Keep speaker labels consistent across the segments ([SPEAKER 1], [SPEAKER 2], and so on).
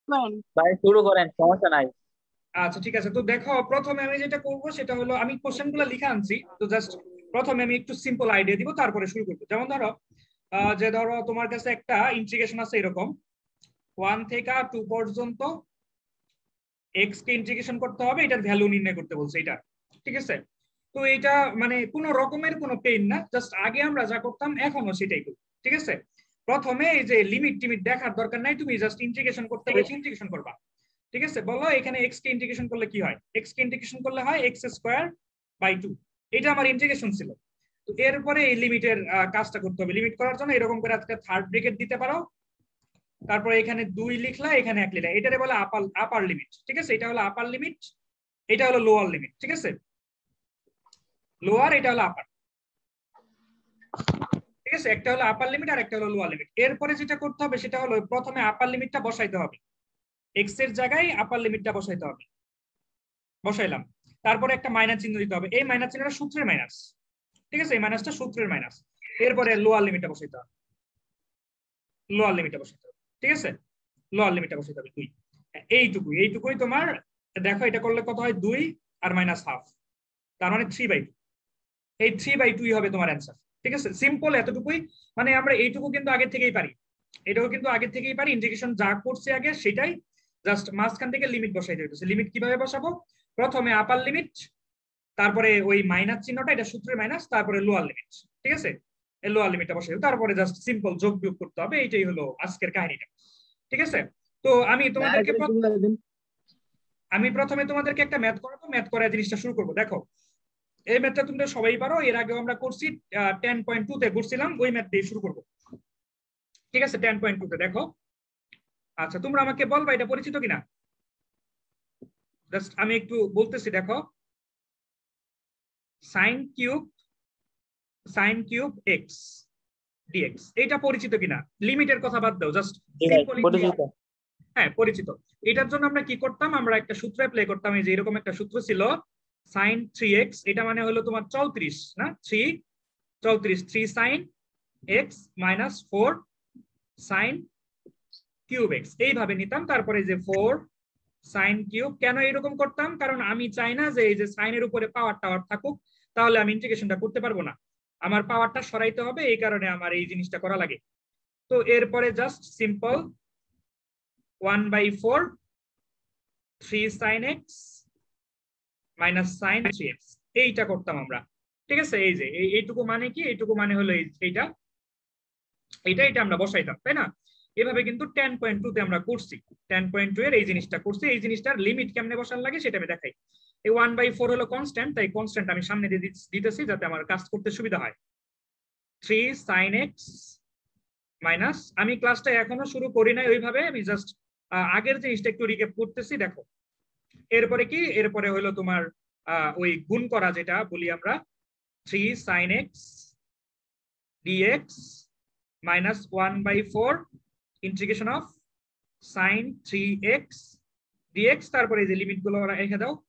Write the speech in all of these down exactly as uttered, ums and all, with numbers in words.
[SPEAKER 1] করেন।
[SPEAKER 2] ভাই শুরু করেন, সমস্যা নাই।
[SPEAKER 3] আচ্ছা ঠিক আছে, তো দেখো প্রথমে আমি যেটা করব সেটা হলো আমি কোশ্চেনগুলো লিখে আনছি, তো জাস্ট প্রথমে আমি একটু সিম্পল আইডিয়া দিব, তারপরে শুরু করবো। যেমন ধরো আহ, যে ধরো তোমার কাছে একটা ইন্টিগ্রেশন আছে এরকম, ওয়ান থেকে টু পর্যন্ত এক্স কে ইন্টিগ্রেশন করতে হবে, এটার ভ্যালু নির্ণয় করতে বলছে এটা। ঠিক আছে, তো এটা মানে কোন রকমের কোনো পেইন না, জাস্ট আগে আমরা যা করতাম এখনো সেটাই করি। ঠিক আছে, প্রথমে এই যে লিমিট টিমিট দেখার দরকার নাই, তুমি জাস্ট ইন্টিগ্রেশন করতে বলছি, ইন্টিগ্রেশন করবা। ঠিক আছে, বলো এখানে এক্স কে ইন্টিগ্রেশন করলে কি হয়, এক্স কে ইন্টিগ্রেশন করলে হয় এক্স স্কোয়ার বাই টু। এটা আমার ইন্টিগ্রেশন ছিল। তো এরপরে এই লিমিটের কাজটা করতে হবে। লিমিট করার জন্য এরকম করে আজকে থার্ড ব্রেকেট দিতে পারো, তারপরে এখানে দুই লিখলা, এখানে এক লিখলা, এটারে বলে আপার আপার লিমিট। ঠিক আছে, এটা হলো আপার লিমিট, এটা হলো লোয়ার লিমিট। ঠিক আছে, লোয়ার, এটা হলো আপার। ঠিক আছে, একটা হলো আপার লিমিট আর একটা হলো লোয়ার লিমিট। এরপরে যেটা করতে হবে সেটা হলো প্রথমে আপার লিমিটটা বসাইতে হবে, এক্স এর জায়গায় আপার লিমিটটা বসাইতে হবে। বসাইলাম, তারপরে একটা মাইনাস চিহ্ন দিতে হবে, এই মাইনাস চিহ্নটা সূত্রের মাইনাস। ঠিক আছে, এই মাইনাসটা সূত্রের মাইনাস। এরপরে লোয়ার লিমিটটা বসাইতে হবে, লোয়ার লিমিটটা বসাইতে হবে। ঠিক আছে, লোয়ার লিমিটটা বসাইতে হবে দুই। এইটুকুই, এইটুকুই তোমার। দেখো এটা করলে কত হয়, দুই আর মাইনাস হাফ, তার মানে থ্রি বাই টু। এই থ্রি বাই টুই হবে তোমার অ্যান্সার। ঠিক আছে, সিম্পল এতটুকুই। মানে আমরা এইটুকু কিন্তু আগে থেকেই পারি, এটাও কিন্তু আগে থেকেই পারি। ইন্টিগ্রেশন যা করছে আগে সেটাই, জাস্ট মাঝখান থেকে লিমিট বসাই দিতেছে। লিমিট কিভাবে বসাবো, প্রথমে আপার লিমিট, তারপরে ওই মাইনাস চিহ্নটা, এটা সূত্রের মাইনাস, তারপরে লোয়ার লিমিট। ঠিক আছে, এই লোয়ার লিমিটটা বসাই, তারপরে জাস্ট সিম্পল যোগ বিয়োগ করতে হবে। এইটাই হলো আজকের কাহিনীটা। ঠিক আছে, তো আমি তোমাদেরকে আমি প্রথমে তোমাদেরকে একটা ম্যাথ করাবো, ম্যাথ করার জিনিসটা শুরু করবো। দেখো এই ম্যাথটা তোমরা সবাই পারো, এর আগেও আমরা করছি, টেন পয়েন্ট টু তে করছিলাম, ওই ম্যাথ দিয়ে শুরু করবো। ঠিক আছে, টেন পয়েন্ট টু তে দেখো। আচ্ছা তোমরা আমাকে বলবা এটা পরিচিত কিনা, জাস্ট আমি একটু বলতেছি। দেখো sine cube, sine cube x dx, এটা পরিচিত কিনা? লিমিটের কথা বাদ দাও, জাস্ট সিম্পল। হ্যাঁ পরিচিত। এটার জন্য আমরা কি করতাম, আমরা একটা সূত্র অ্যাপ্লাই করতাম। এই যে এরকম একটা সূত্র ছিল, সাইন থ্রি এক্স, এটা মানে হলো তোমার চৌত্রিশ, না থ্রি, চৌত্রিশ, three sine x minus four sine cube x, এইভাবে নিতাম। তারপরে যে ফোর সাইন কিউব, কেন এরকম করতাম, কারণ আমি চাই না যে এই যে সাইনের উপরে পাওয়ার টাওয়ার থাকুক, তাহলে আমি ইন্টিগ্রেশনটা করতে পারবো না, আমার পাওয়ারটা সরাইতে হবে, এই কারণে আমার এই জিনিসটা করা লাগে। তো এরপরে just simple one by four three sine x minus sine three x, এইটা করতাম আমরা। ঠিক আছে, এই যে এইটুকু মানে কি, এইটুকু মানে হলো এইটা, এইটা এটা আমরা বসাইতাম, তাই না? এভাবে কিন্তু টেন পয়েন্ট টু তে আমরা করছি, টেন পয়েন্ট টু এর এই জিনিসটা করছি। এই জিনিসটার লিমিট কেমনে বসার লাগে সেটা আমি দেখাই। এই ওয়ান বাই ফোর হলো কনস্ট্যান্ট, তাই কনস্ট্যান্ট আমি সামনে দিয়ে দিতেছি যাতে আমার কাজ করতে সুবিধা হয়। থ্রি সাইন এক্স মাইনাস, আমি ক্লাসটা এখনো শুরু করি নাই ওইভাবে, আমি জাস্ট আগের জিনিসটা একটু রিক্যাপ করতেছি। দেখো এরপরে কি, এরপরে হলো তোমার ওই গুণ করা, যেটা বলি আমরা, three sine x dx minus one by four integration of sine three x dx, তারপরে এই যে লিমিট গুলো রেখে দাও,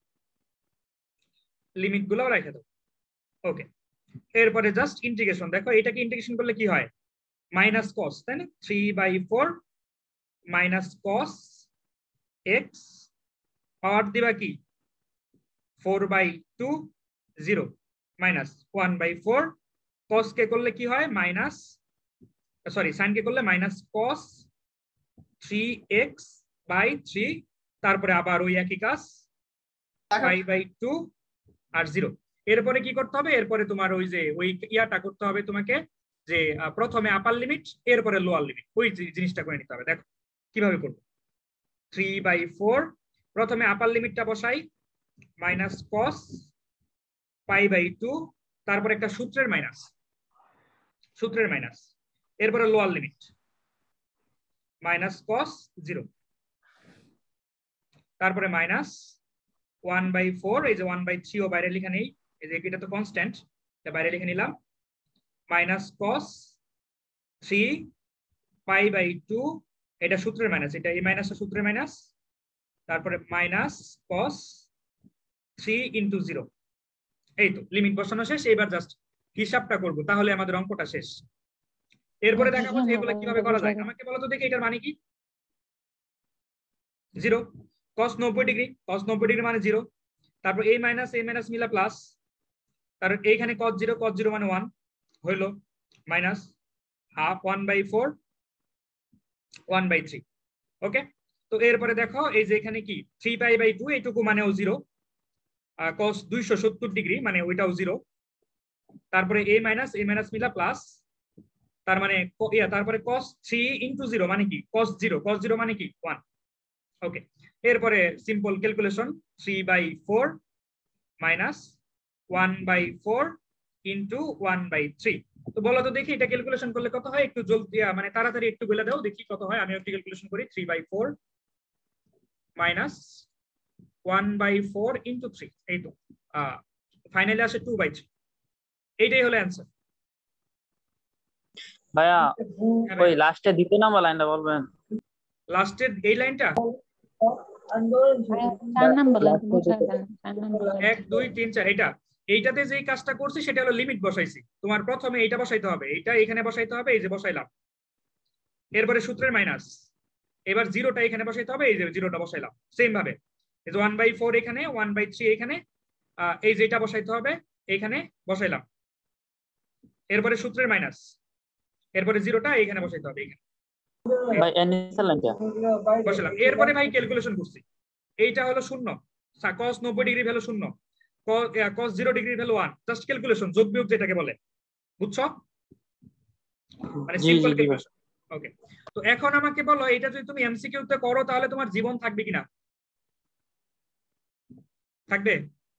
[SPEAKER 3] লিমিট গুলো রেখে দাও। ওকে, এরপরে জাস্ট ইন্টিগ্রেশন। দেখো এটাকে ইন্টিগ্রেশন করলে কি হয়, মাইনাস কস, তাই না? Three by four minus cos x, power দিবা কি four by two, zero, minus one by four, cos কে করলে কি হয় মাইনাস, সরি সাইন কে করলে minus cos three x by three, তারপরে আবার ওই একই কাজ পাই বাই টু আর জিরো। এরপরে কি করতে হবে, এরপরে তোমার ওই যে ওই ইয়াটা করতে হবে তোমাকে, যে প্রথমে আপার লিমিট এরপরে লোয়ার লিমিট, ওই জিনিসটা করে নিতে হবে। দেখো কিভাবে করবো, থ্রি বাই ফোর, প্রথমে আপার লিমিটটা বসাই, minus cos pi by two, তারপর একটা সূত্রের মাইনাস, সূত্রের মাইনাস, এরপরে lower limit minus cos zero, তারপরে মাইনাস ওয়ান বাই ফোর, এই যে ওয়ান বাই থ্রি ও বাইরে লিখে নেই, এই যে এটা তো কনস্ট্যান্ট, বাইরে লিখে নিলাম, minus cos three pi by two, এটা সূত্রের মাইনাস, এটা এই মাইনাসটা সূত্রের মাইনাস, তারপরে minus cos three into zero. এই তো লিমিট বসানো শেষ, এবার জাস্ট হিসাবটা করব, তাহলে আমাদের অঙ্কটা শেষ। এরপরে দেখাবো যে এগুলো কিভাবে করা যায়। আমাকে বলো তো দেখি এটার মানে কি, জিরো। কস নব্বই ডিগ্রি, কস নব্বই ডিগ্রি মানে জিরো। তারপর এই মাইনাস এই মাইনাস মিলা প্লাস, তারপর এইখানে কস জিরো, কস জিরো মানে ওয়ান হইলো, minus half one by four one by three. Okay, তো এরপরে দেখো এই যে এখানে কি থ্রি পাই বাই টু, এইটুকু মানেও জিরো। কস দুইশো সত্তর ডিগ্রি মানে ওইটাও জিরো। তারপরে এ মাইনাস এ মাইনাস মিলা প্লাস, তার মানে ইয়া তারপরে কস থ্রি ইন্টু জিরো মানে কি কস জিরো, কস জিরো মানে কি ওয়ান। ওকে, এরপরে simple calculation, three by four minus one by four into one by three. তো বলো তো দেখি এটা ক্যালকুলেশন করলে কত হয়, একটু জলদি মানে তাড়াতাড়ি একটু বলে দাও দেখি কত হয়। আমি একটু ক্যালকুলেশন করি, three by four minus one by four into three, এই তো ফাইনালি আসে টু বাই থ্রি। এইটাই হলো অ্যান্সার।
[SPEAKER 2] ভাইয়া ওই লাস্টে দ্বিতীয় নাম্বার লাইনটা বলবেন।
[SPEAKER 3] লাস্টের এই লাইনটা
[SPEAKER 1] চার নাম্বার
[SPEAKER 3] এক দুই তিন চার, এটা এইটাতে যে কাজটা করছি সেটা হলো লিমিট বসাইছি। তোমার প্রথমে এইটা বসাইতে হবে, এইটা এখানে বসাইতে হবে, এই যে বসাইলাম। এরপরে সূত্রের মাইনাস, এবার জিরোটা এখানে বসাইতে হবে, এই যে জিরোটা বসাইলাম। সেম ভাবে এই যে ওয়ান বাই ফোর এখানে, ওয়ান বাই থ্রি এখানে, এই যেটা বসাইতে হবে এখানে বসাইলাম। এরপরে সূত্রের মাইনাস, এরপরে জিরোটা এখানে বসাইতে হবে এখানে বসালাম। এরপরে ভাই ক্যালকুলেশন করছি, এইটা হলো শূন্য, কস নব্বই ডিগ্রি ভ্যালু শূন্য, cos zero degree value one, just calculation, যোগ বিয়োগ যেটাকে বলে, বুঝছো? মানে সিম্পল ক্যালকুলেশন। ওকে, তো এখন আমাকে বলো এটা যদি তুমি এমসিকিউ তে করো তাহলে তোমার জীবন থাকবে কিনা? থাকবে?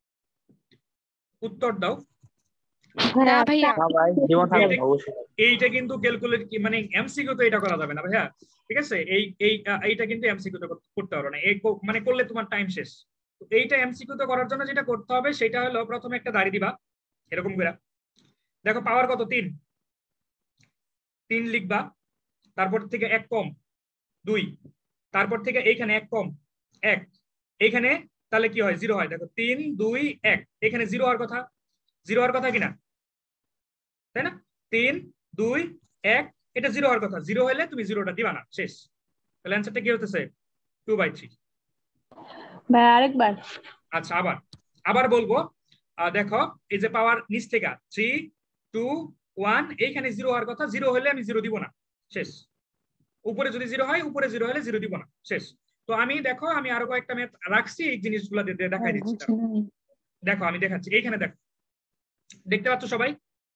[SPEAKER 3] উত্তর দাও।
[SPEAKER 1] না ভাইয়া,
[SPEAKER 2] জীবন থাকবে অবশ্যই।
[SPEAKER 3] এইটা কিন্তু ক্যালকুলেট মানে এমসিকিউ তো এটা করা যাবে না ভাইয়া, ঠিক আছে? এই এই এইটা কিন্তু এমসিকিউ তে করতে পারো না, এই মানে করলে তোমার টাইম শেষ। তো এইটা এমসিকিউ তে করার জন্য যেটা করতে হবে সেটা হলো প্রথমে একটা দাঁড়ি দিবা এরকম করে, দেখো পাওয়ার কত, তিন, তিন লিখবা, তারপর থেকে এক কম দুই, তারপর থেকে এইখানে এক কম এক, এইখানে তাহলে কি হয়, জিরো হয়। দেখো তিন দুই এক, এখানে জিরো হওয়ার কথা, জিরো হওয়ার কথা কিনা, তাই না? তিন দুই এক, এটা জিরো হওয়ার কথা, জিরো হলে তুমি জিরোটা দিবা না, শেষ। তাহলে অ্যান্সারটা কি হতেছে, টু বাই থ্রি।
[SPEAKER 1] ভাই আরেকবার।
[SPEAKER 3] আচ্ছা, আবার আবার বলবো, দেখো এই যে পাওয়ার নিচ থেকে থ্রি টু ওয়ান, এইখানে জিরো হওয়ার কথা, জিরো হলে আমি জিরো দিব না, শেষ। উপরে যদি জিরো হয়, উপরে জিরো হলে জিরো দিব না, শেষ। তো আমি দেখো আমি আরো কয়েকটা ম্যাথ রাখছি, এই জিনিসগুলো দেখাই দিচ্ছি। দেখো আমি দেখাচ্ছি, এইখানে দেখো, দেখতে পাচ্ছ সবাই?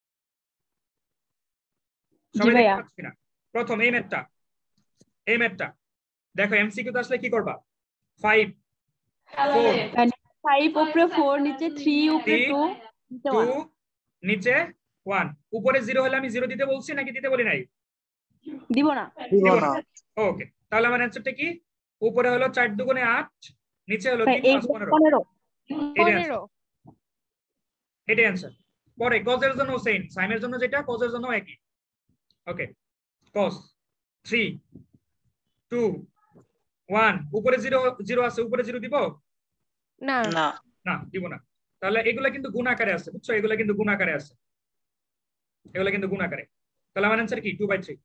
[SPEAKER 3] সবাই দেখতে পাচ্ছ কিনা? প্রথম এই ম্যাথটা, এই ম্যাথটা দেখো এমসিকিউ তে আসলে কি করবা, ফাইভ ফোর,
[SPEAKER 1] ফাইভ উপরে ফোর, নিচে থ্রি, উপরে টু,
[SPEAKER 3] টু নিচে ওয়ান, উপরে জিরো হলে আমি জিরো দিতে বলছি নাকি দিতে বলি নাই?
[SPEAKER 1] দিব না।
[SPEAKER 3] ওকে, তাহলে আমার অ্যান্সারটা কি, উপরে হলো চার দুগুণে আট, নিচে হলো তিন পাঁচ পনেরো,
[SPEAKER 1] পনেরো।
[SPEAKER 3] এটাই অ্যান্সার। পরে কজের জন্য সেম, সাইনের জন্য যেটা কজের জন্য একই। Okay, cos three two one, উপরে জিরো জিরো আছে, উপরে জিরো দিব
[SPEAKER 1] না
[SPEAKER 2] না
[SPEAKER 3] না, দিব না। তাহলে এগুলা কিন্তু গুণ আকারে আছে, বুঝছো? এগুলা কিন্তু গুণ আকারে আছে, এগুলা কিন্তু গুণ আকারে। তাহলে আমার অ্যান্সার কি, টু বাই থ্রি,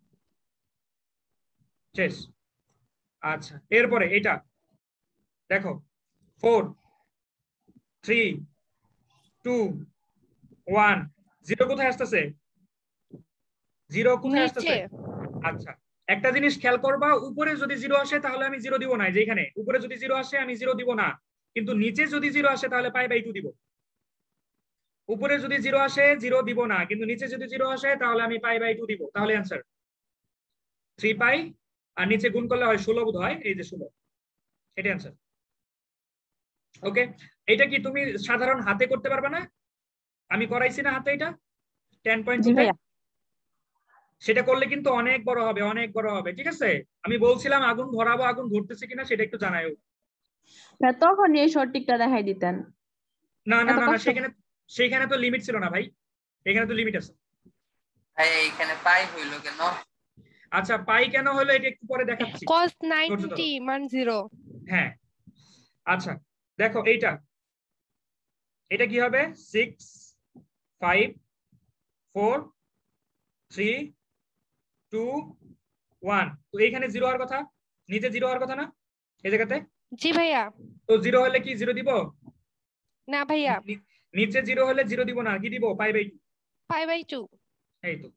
[SPEAKER 3] শেষ। আচ্ছা, এরপরে এটা দেখো, four three two one, zero কোথায় আসতেছে, জিরো কোথায় আসতেছে? আচ্ছা, একটা জিনিস খেয়াল করবা, উপরে যদি জিরো আসে তাহলে আমি জিরো দিব না, যেখানে উপরে যদি জিরো আসে আমি জিরো দিব না, কিন্তু নিচে যদি জিরো আসে তাহলে পাই বাই টু দিব। উপরে যদি জিরো আসে জিরো দিব না, কিন্তু নিচে যদি জিরো আসে তাহলে আমি পাই বাই টু দিব। তাহলে অ্যান্সার থ্রি পাই, আর নিচে গুণ করলে হয় ষোলো, বোধ হয়, এই যে ষোলো, এটা অ্যান্সার। ওকে, এটা কি তুমি সাধারণ হাতে করতে পারবে না? আমি করাইছি না হাতে, এটা টেন পয়েন্ট সেটা করলে কিন্তু অনেক বড় হবে, অনেক বড় হবে, ঠিক আছে? আমি বলছিলাম আগুন ধরাবো, আগুন ধরতেছে কিনা সেটা একটু জানাইও।
[SPEAKER 1] তখন এই সঠিকটা দেখাই দিতেন।
[SPEAKER 3] না না না, সেখানে সেখানে তো লিমিট ছিল না ভাই, এখানে তো লিমিট আছে
[SPEAKER 4] ভাই। এইখানে পাই হইলো কেন?
[SPEAKER 3] আচ্ছা, পাই কেন হলো এটা একটু পরে দেখাচ্ছি।
[SPEAKER 5] cos ninety মান জিরো।
[SPEAKER 3] হ্যাঁ, আচ্ছা দেখো এইটা, এটা কি হবে, six five four three two one, তো এইখানে জিরো হওয়ার কথা, নিচে জিরো হওয়ার কথা না? এই জায়গাতে
[SPEAKER 5] জি ভাইয়া।
[SPEAKER 3] তো জিরো হলে কি জিরো দিব
[SPEAKER 5] না ভাইয়া।
[SPEAKER 3] নিচে জিরো হলে জিরো দিব না, কি দিব pi by two.
[SPEAKER 5] Pi by two.
[SPEAKER 3] এই তো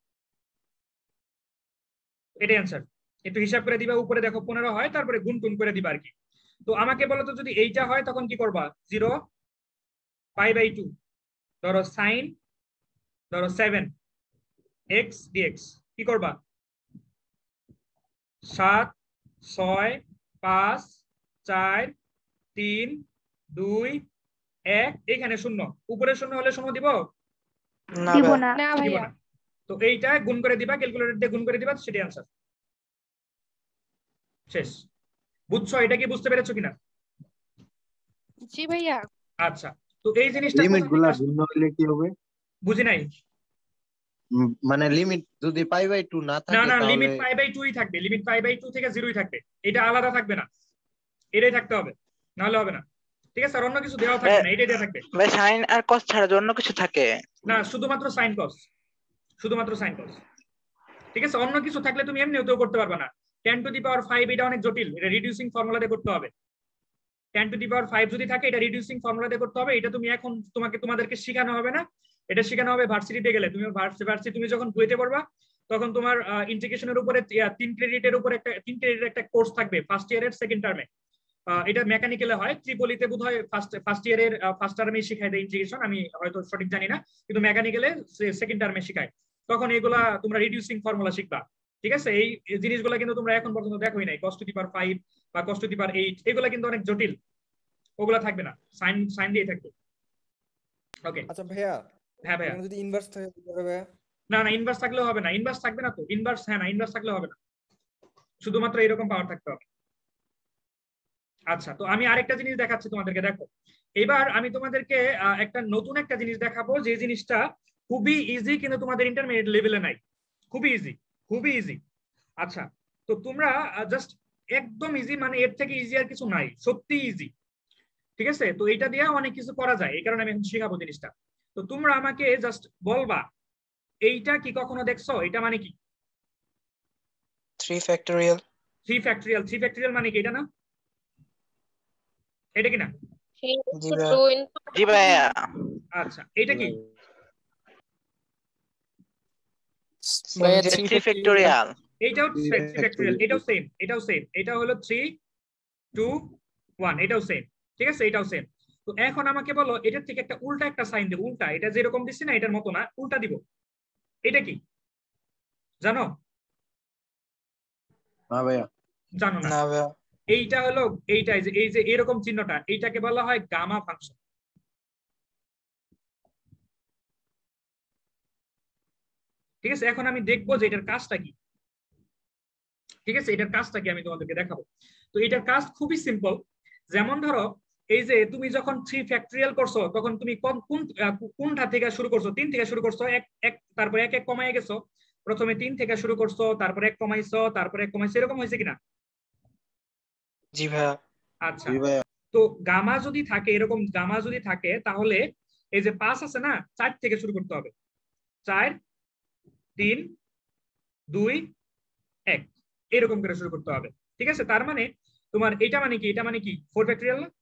[SPEAKER 3] এটাই অ্যান্সার। একটু হিসাব করে দিবা, উপরে দেখো পনেরো হয়, তারপরে গুণ টুন করে দিবা আর কি। তো আমাকে বলো তো যদি এইটা হয় তখন কি করবা? জিরো পাই বাই টু ধরো সাইন ধরো সেভেন এক্স ডিএক্স কি করবা? সাত ছয় পাঁচ চার তিন দুই এক, এখানে শূন্য, উপরে শূন্য হলে শূন্য দিব
[SPEAKER 1] দিব না।
[SPEAKER 5] না
[SPEAKER 3] দিব
[SPEAKER 5] ভাইয়া।
[SPEAKER 3] না। তো এইটা গুণ করে দিবা, ক্যালকুলেটর দিয়ে গুণ করে দিবা, সেটাই আনসার। শেষ। বুঝছো? এটা কি বুঝতে পেরেছো কিনা?
[SPEAKER 5] জি ভাইয়া।
[SPEAKER 3] আচ্ছা, তো এই জিনিসটা
[SPEAKER 6] লিমিট
[SPEAKER 3] কোথা
[SPEAKER 6] গুলা
[SPEAKER 3] থেকে আসলো?
[SPEAKER 6] ভিন্ন হলে কি হবে?
[SPEAKER 3] বুঝি নাই।
[SPEAKER 6] উম, মানে লিমিট যদি পাই বাই টু না
[SPEAKER 3] না
[SPEAKER 6] থাকে
[SPEAKER 3] না,
[SPEAKER 6] তাহলে
[SPEAKER 3] লিমিট পাই বাই টু ই থাকবে, লিমিট পাই বাই টু থেকে জিরোই থাকবে, এটা আলাদা থাকবে না, এটাই থাকতে হবে, নাহলে হবে না। ঠিক আছে, আর অন্য কিছু দেওয়া থাকবে না, এটাই দেওয়া থাকবে।
[SPEAKER 7] ভাই সাইন আর কস ছাড়া যে অন্য কিছু থাকে?
[SPEAKER 3] না, শুধুমাত্র সাইন কস, শুধুমাত্র সাইন কস। ঠিক আছে, অন্য কিছু থাকলে তুমি এমনিও তো করতে পারবে না। Ten to the power five এটা অনেক জটিল, এটা রিডিউসিং ফর্মুলা দিয়ে করতে হবে। Ten to the power five যদি থাকে এটা রিডিউসিং ফর্মুলা দিয়ে করতে হবে, এটা তুমি এখন তোমাকে তোমাদেরকে শেখানো হবে না, এটা শেখানো হবে ভার্সিটিতে গেলে। তুমি ভার্সিটি তুমি যখন বুয়েটে পড়বা তখন তোমার ইন্টিগ্রেশনের উপরে তিন ক্রেডিটের উপর একটা তিন ক্রেডিটের একটা কোর্স থাকবে ফার্স্ট ইয়ারের সেকেন্ড টার্মে। এটা মেকানিক্যালে হয়, ত্রিপলিতে বোধহয় ফার্স্ট ফার্স্ট ইয়ারের ফার্স্ট টার্মে শেখায় দেয় ইন্টিগ্রেশন, আমি হয়তো সঠিক জানি না, কিন্তু মেকানিক্যালে সেকেন্ড টার্মে শেখায়। তখন এগুলা তোমরা রিডিউসিং ফর্মুলা শিখবা। ঠিক আছে, এই জিনিসগুলো কিন্তু তোমরা এখন পর্যন্ত দেখোই নাই, কস টু দি পাওয়ার ফাইভ বা কস টু দি পাওয়ার এইট, এগুলা কিন্তু অনেক জটিল, ওগুলা থাকবে না, সাইন সাইন দিয়ে থাকবে। ওকে।
[SPEAKER 8] আচ্ছা ভাইয়া,
[SPEAKER 3] হ্যাঁ ভাইয়া।
[SPEAKER 8] যদি ইনভার্স থাকে তাহলে ভাইয়া?
[SPEAKER 3] না না, ইনভার্স থাকলেও হবে না, ইনভার্স থাকবে না তো, ইনভার্স হ্যাঁ না, ইনভার্স থাকলেও হবে না, শুধুমাত্র এরকম পাওয়ার থাকতে হবে। আচ্ছা, তো আমি আরেকটা জিনিস দেখাচ্ছি তোমাদেরকে, দেখো এবার আমি তোমাদেরকে একটা নতুন একটা জিনিস দেখাবো, যে জিনিসটা খুবই ইজি কিন্তু তোমাদের ইন্টারমিডিয়েট লেভেলে নাই, খুবই ইজি, খুবই ইজি। আচ্ছা, তো তোমরা জাস্ট একদম ইজি, মানে এর থেকে ইজি আর কিছু নাই, সত্যি ইজি। ঠিক আছে, তো এটা দিয়ে অনেক কিছু করা যায়, এই কারণে আমি এখন শেখাবো জিনিসটা। তো তোমরা আমাকে জাস্ট বলবা এইটা কি কখনো দেখছো, এটা মানে কি?
[SPEAKER 7] Three factorial.
[SPEAKER 3] Three factorial, three factorial মানে কি? এটা না, এটা কি না?
[SPEAKER 7] জি ভাইয়া।
[SPEAKER 3] আচ্ছা, এটা কি?
[SPEAKER 7] Three factorial.
[SPEAKER 3] এইটাও থ্রি ফ্যাক্টোরিয়াল, এটাও সেম, এটাও সেম, এটা হলো থ্রি টু ওয়ান, এটাও সেম। ঠিক আছে, এটাও সেম। তো এখন আমাকে বলো এটার থেকে একটা উল্টা একটা সাইন দেব, উল্টা, এটা যেরকম দিচ্ছি না এটার মতো না, উল্টা দিব। এটা কি জানো?
[SPEAKER 6] না ভাইয়া।
[SPEAKER 3] জানো না?
[SPEAKER 7] না ভাইয়া।
[SPEAKER 3] এইটা হলো এইটা, এই যে এই যে এরকম চিহ্নটা, এইটাকে বলা হয় গামা ফাংশন। ঠিক আছে, এখন আমি দেখবো যে এটার কাজটা কি। ঠিক আছে, এটার কাজটা কি আমি তোমাদেরকে দেখাবো। তো এটার কাজ খুবই সিম্পল। যেমন ধরো এই যে তুমি যখন থ্রি ফ্যাক্টোরিয়াল করছো তখন তুমি কোন কোনটা থেকে শুরু করছো? তিন থেকে শুরু করছো, এক এক তারপর এক এক কমায় গেছো, প্রথমে তিন থেকে শুরু করছো, তারপর এক কমাইছো, তারপর এক কমাইছো, এরকম হয়েছে কিনা?
[SPEAKER 7] জি ভাইয়া।
[SPEAKER 3] আচ্ছা,
[SPEAKER 6] জি ভাইয়া।
[SPEAKER 3] তো গামা যদি থাকে, এরকম গামা যদি থাকে, তাহলে এই যে পাঁচ আছে না, চার থেকে শুরু করতে হবে, চার তিন দুই এক, এরকম করে শুরু করতে হবে। ঠিক আছে, তার মানে তোমার এটা মানে কি? এটা মানে কি ফোর ফ্যাক্টোরিয়াল না?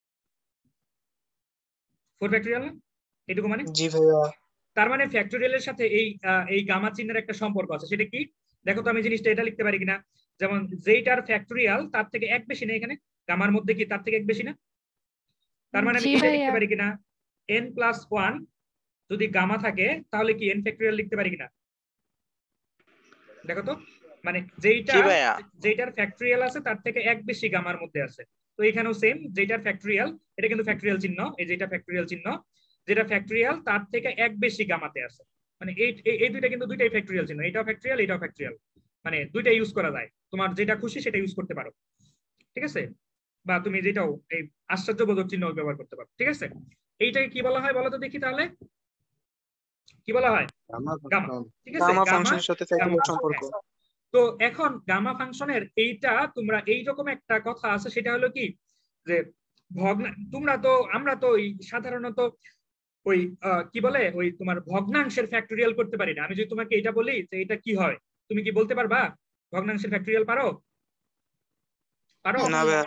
[SPEAKER 3] ফোর ফ্যাক্টোরিয়াল না এটুকু মানে?
[SPEAKER 7] জি ভাইয়া।
[SPEAKER 3] তার মানে ফ্যাক্টোরিয়ালের সাথে এই এই গামা চিহ্নের একটা সম্পর্ক আছে, সেটা কি দেখো তো, আমি জিনিসটা এটা লিখতে পারি কিনা। যেমন যেটার ফ্যাক্টোরিয়াল তার থেকে এক বেশি না, এখানে গামার মধ্যে কি তার থেকে এক বেশি না? তার মানে আমি এটা লিখতে পারি কিনা, n প্লাস ওয়ান যদি গামা থাকে তাহলে কি n ফ্যাক্টোরিয়াল লিখতে পারি কিনা? দেখো তো, মানে যেটা যেটার ফ্যাক্টোরিয়াল আছে তার থেকে এক বেশি গামার মধ্যে আছে। তো এখানেও সেম, যেটার ফ্যাক্টোরিয়াল, এটা কিন্তু ফ্যাক্টোরিয়াল চিহ্ন, এই যেটা ফ্যাক্টোরিয়াল চিহ্ন, যেটা ফ্যাক্টোরিয়াল তার থেকে এক বেশি গামাতে আছে, মানে এই এই দুইটা কিন্তু দুইটাই ফ্যাক্টোরিয়াল চিহ্ন, এটাও ফ্যাক্টোরিয়াল এটাও ফ্যাক্টোরিয়াল, মানে দুইটা ইউজ করা যায়, তোমার যেটা খুশি সেটা ইউজ করতে পারো। ঠিক আছে, বা তুমি যেটাও এই আশ্চর্যবোধক চিহ্ন ব্যবহার করতে পারো। ঠিক আছে, এইটাকে কি বলা হয় বলো তো দেখি তাহলে, কি বলা হয়? গামা। ঠিক আছে,
[SPEAKER 7] গামা ফাংশনের সাথে ফ্যাক্টোরিয়াল সম্পর্ক।
[SPEAKER 3] তো এখন গামা ফাংশনের এইটা তোমরা এইরকম একটা কথা আছে, সেটা হলো কি যে ভগ্না, তোমরা তো আমরা তো ওই সাধারণত ওই কি বলে ওই তোমার ভগ্নাংশের ফ্যাক্টোরিয়াল করতে পারি না। আমি যদি তোমাকে এটা বলি যে এটা কি হয়, তুমি কি বলতে পারবা ভগ্নাংশের ফ্যাক্টোরিয়াল? পারো? পারো?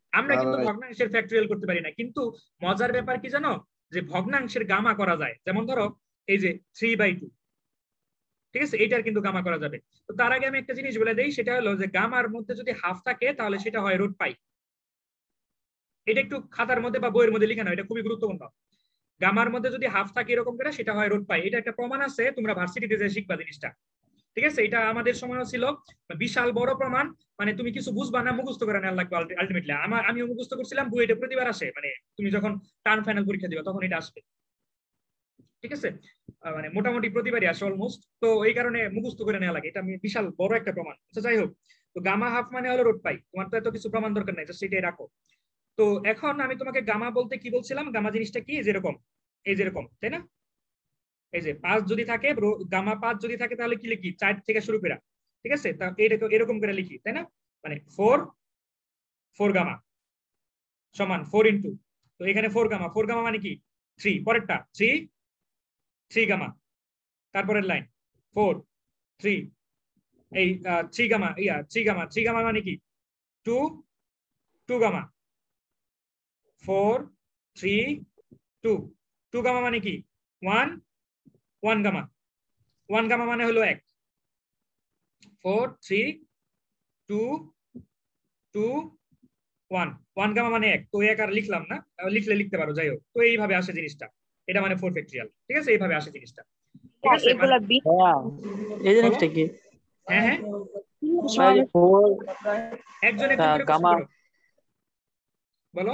[SPEAKER 3] আমরা কিন্তু ভগ্নাংশের ফ্যাক্টরিয়াল করতে পারি না, কিন্তু মজার ব্যাপার কি জানো, যে ভগ্নাংশের গামা করা যায়। যেমন ধরো এই যে থ্রি বাই টু, ঠিক আছে, এটার কিন্তু গামা করা যাবে। তো তার আগে আমি একটা জিনিস বলে দেই, সেটা হলো যে গামার মধ্যে যদি হাফ থাকে তাহলে সেটা হয় রুট পাই। এটা একটু খাতার মধ্যে বা বইয়ের মধ্যে লিখে নাও, এটা খুবই গুরুত্বপূর্ণ। গামার মধ্যে যদি হাফ থাকে এরকম করে, সেটা হয় রুট পাই। এটা একটা প্রমাণ আছে, তোমরা ভার্সিটিতে যে শিখবা জিনিসটা, ঠিক আছে। এটা আমাদের সময়ও ছিল বিশাল বড় প্রমাণ, মানে তুমি কিছু বুঝবা না, মুখস্থ করে নেওয়া লাগবে আলটিমেটলি। আমার আমিও মুখস্থ করছিলাম, বুয়েটে প্রতিবার আসে, মানে তুমি যখন টার্ম ফাইনাল পরীক্ষা দিবা তখন এটা আসবে, ঠিক আছে, মানে মোটামুটি প্রতিবারই আসে অলমোস্ট। তো এই কারণে মুখস্থ করে নেওয়া লাগে, এটা বিশাল বড় একটা প্রমাণ। আচ্ছা যাই হোক, তো গামা হাফ মানে হলো রুট পাই, তোমার তো এত কিছু প্রমাণ দরকার নাই, জাস্ট এটাই রাখো। তো এখন আমি তোমাকে গামা বলতে কি বলছিলাম, গামা জিনিসটা কি, যেরকম এই যেরকম, তাই না, এই যে পাঁচ যদি থাকে, গামা পাঁচ যদি থাকে তাহলে কি লিখি, চার থেকে শুরু করা, ঠিক আছে, তা এরকম করে লিখি, তাই না, মানে ফোর ফোর গামা সমান ফোর ইন্টু, তো এখানে ফোর গামা, ফোর গামা মানে কি থ্রি, পরেরটা থ্রি থ্রি গামা, তারপরের লাইন ফোর থ্রি, এই থ্রি গামা, ইয়া থ্রি গামা, থ্রি গামা মানে কি two two gamma, four three two, two gamma মানে কি one one gamma, one gamma মানে হলো এক, four three two two one, one gamma মানে এক। তো এক আর লিখলাম না, লিখলে লিখতে পারো, যাই হোক। তো এইভাবে আসে জিনিসটা, এটা মানে ফোর ফ্যাক্টরিয়াল, ঠিক আছে, এইভাবে আসে জিনিসটা, ঠিক আছে।
[SPEAKER 2] এই জিনিসটা কি?
[SPEAKER 3] হ্যাঁ হ্যাঁ, একজন একজন করে প্রশ্ন করো, বলো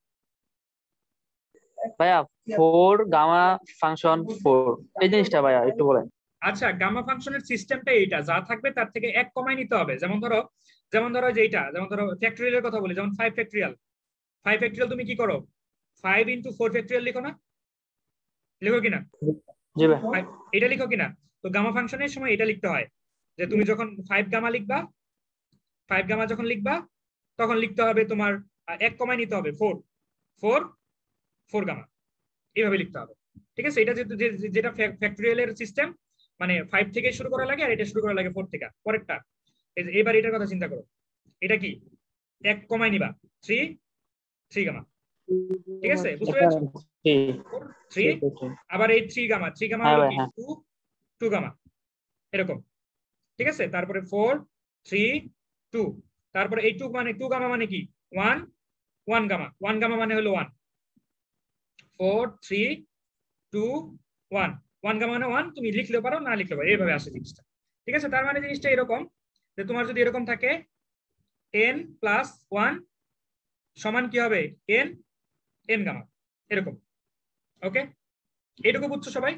[SPEAKER 2] ভাইয়া। ফোর গামা ফাংশন ফোর, এই জিনিসটা ভাইয়া একটু বলেন।
[SPEAKER 3] আচ্ছা, গামা ফাংশনের সিস্টেমটা এইটা, যা থাকবে তার থেকে এক কমাই নিতে হবে। যেমন ধরো যেমন ধরো যে এইটা, যেমন ধরো ফ্যাক্টরিয়ালের কথা বলি, যেমন ফাইভ ফ্যাক্টরিয়াল, ফাইভ ফ্যাক্টরিয়াল তুমি কি করো, ফাইভ ইন্টু ফোর ফ্যাক্টরিয়াল লিখো না, লিখো কিনা,
[SPEAKER 2] জি ভাই,
[SPEAKER 3] এটা লিখো কিনা। তো গামা ফাংশনের সময় এটা লিখতে হয়, যে তুমি যখন ফাইভ গামা লিখবা, ফাইভ গামা যখন লিখবা তখন লিখতে হবে তোমার এক কমাই নিতে হবে ফোর ফোর ফোর গামা, এইভাবে লিখতে হবে, ঠিক আছে। এটা যেটা ফ্যাক্টরিয়ালের সিস্টেম, মানে ফাইভ থেকে শুরু করা লাগে, আর এটা শুরু করা লাগে ফোর থেকে। পরেরটা এবার এটার কথা চিন্তা করো, এটা কি এক কমাই নিবা থ্রি থ্রি গামা, ঠিক আছে, বুঝতে পেরেছো, থ্রি, আবার এই থ্রি গামা, থ্রি গামা হলো কি টু টু গামা, এরকম, ঠিক আছে। তারপরে ফোর থ্রি টু, তারপরে এই টু মানে টু গামা মানে কি one one gamma, one gamma মানে হলো one, four three two one, one gamma মানে ওয়ান, তুমি লিখলেও পারো না লিখলেও পারো, এইভাবে আসে জিনিসটা, ঠিক আছে। তার মানে জিনিসটা এরকম, যে তোমার যদি এরকম থাকে এন প্লাস ওয়ান সমান কি হবে এন এন গামা, এরকম, ওকে। এইটুকু বুঝছো সবাই?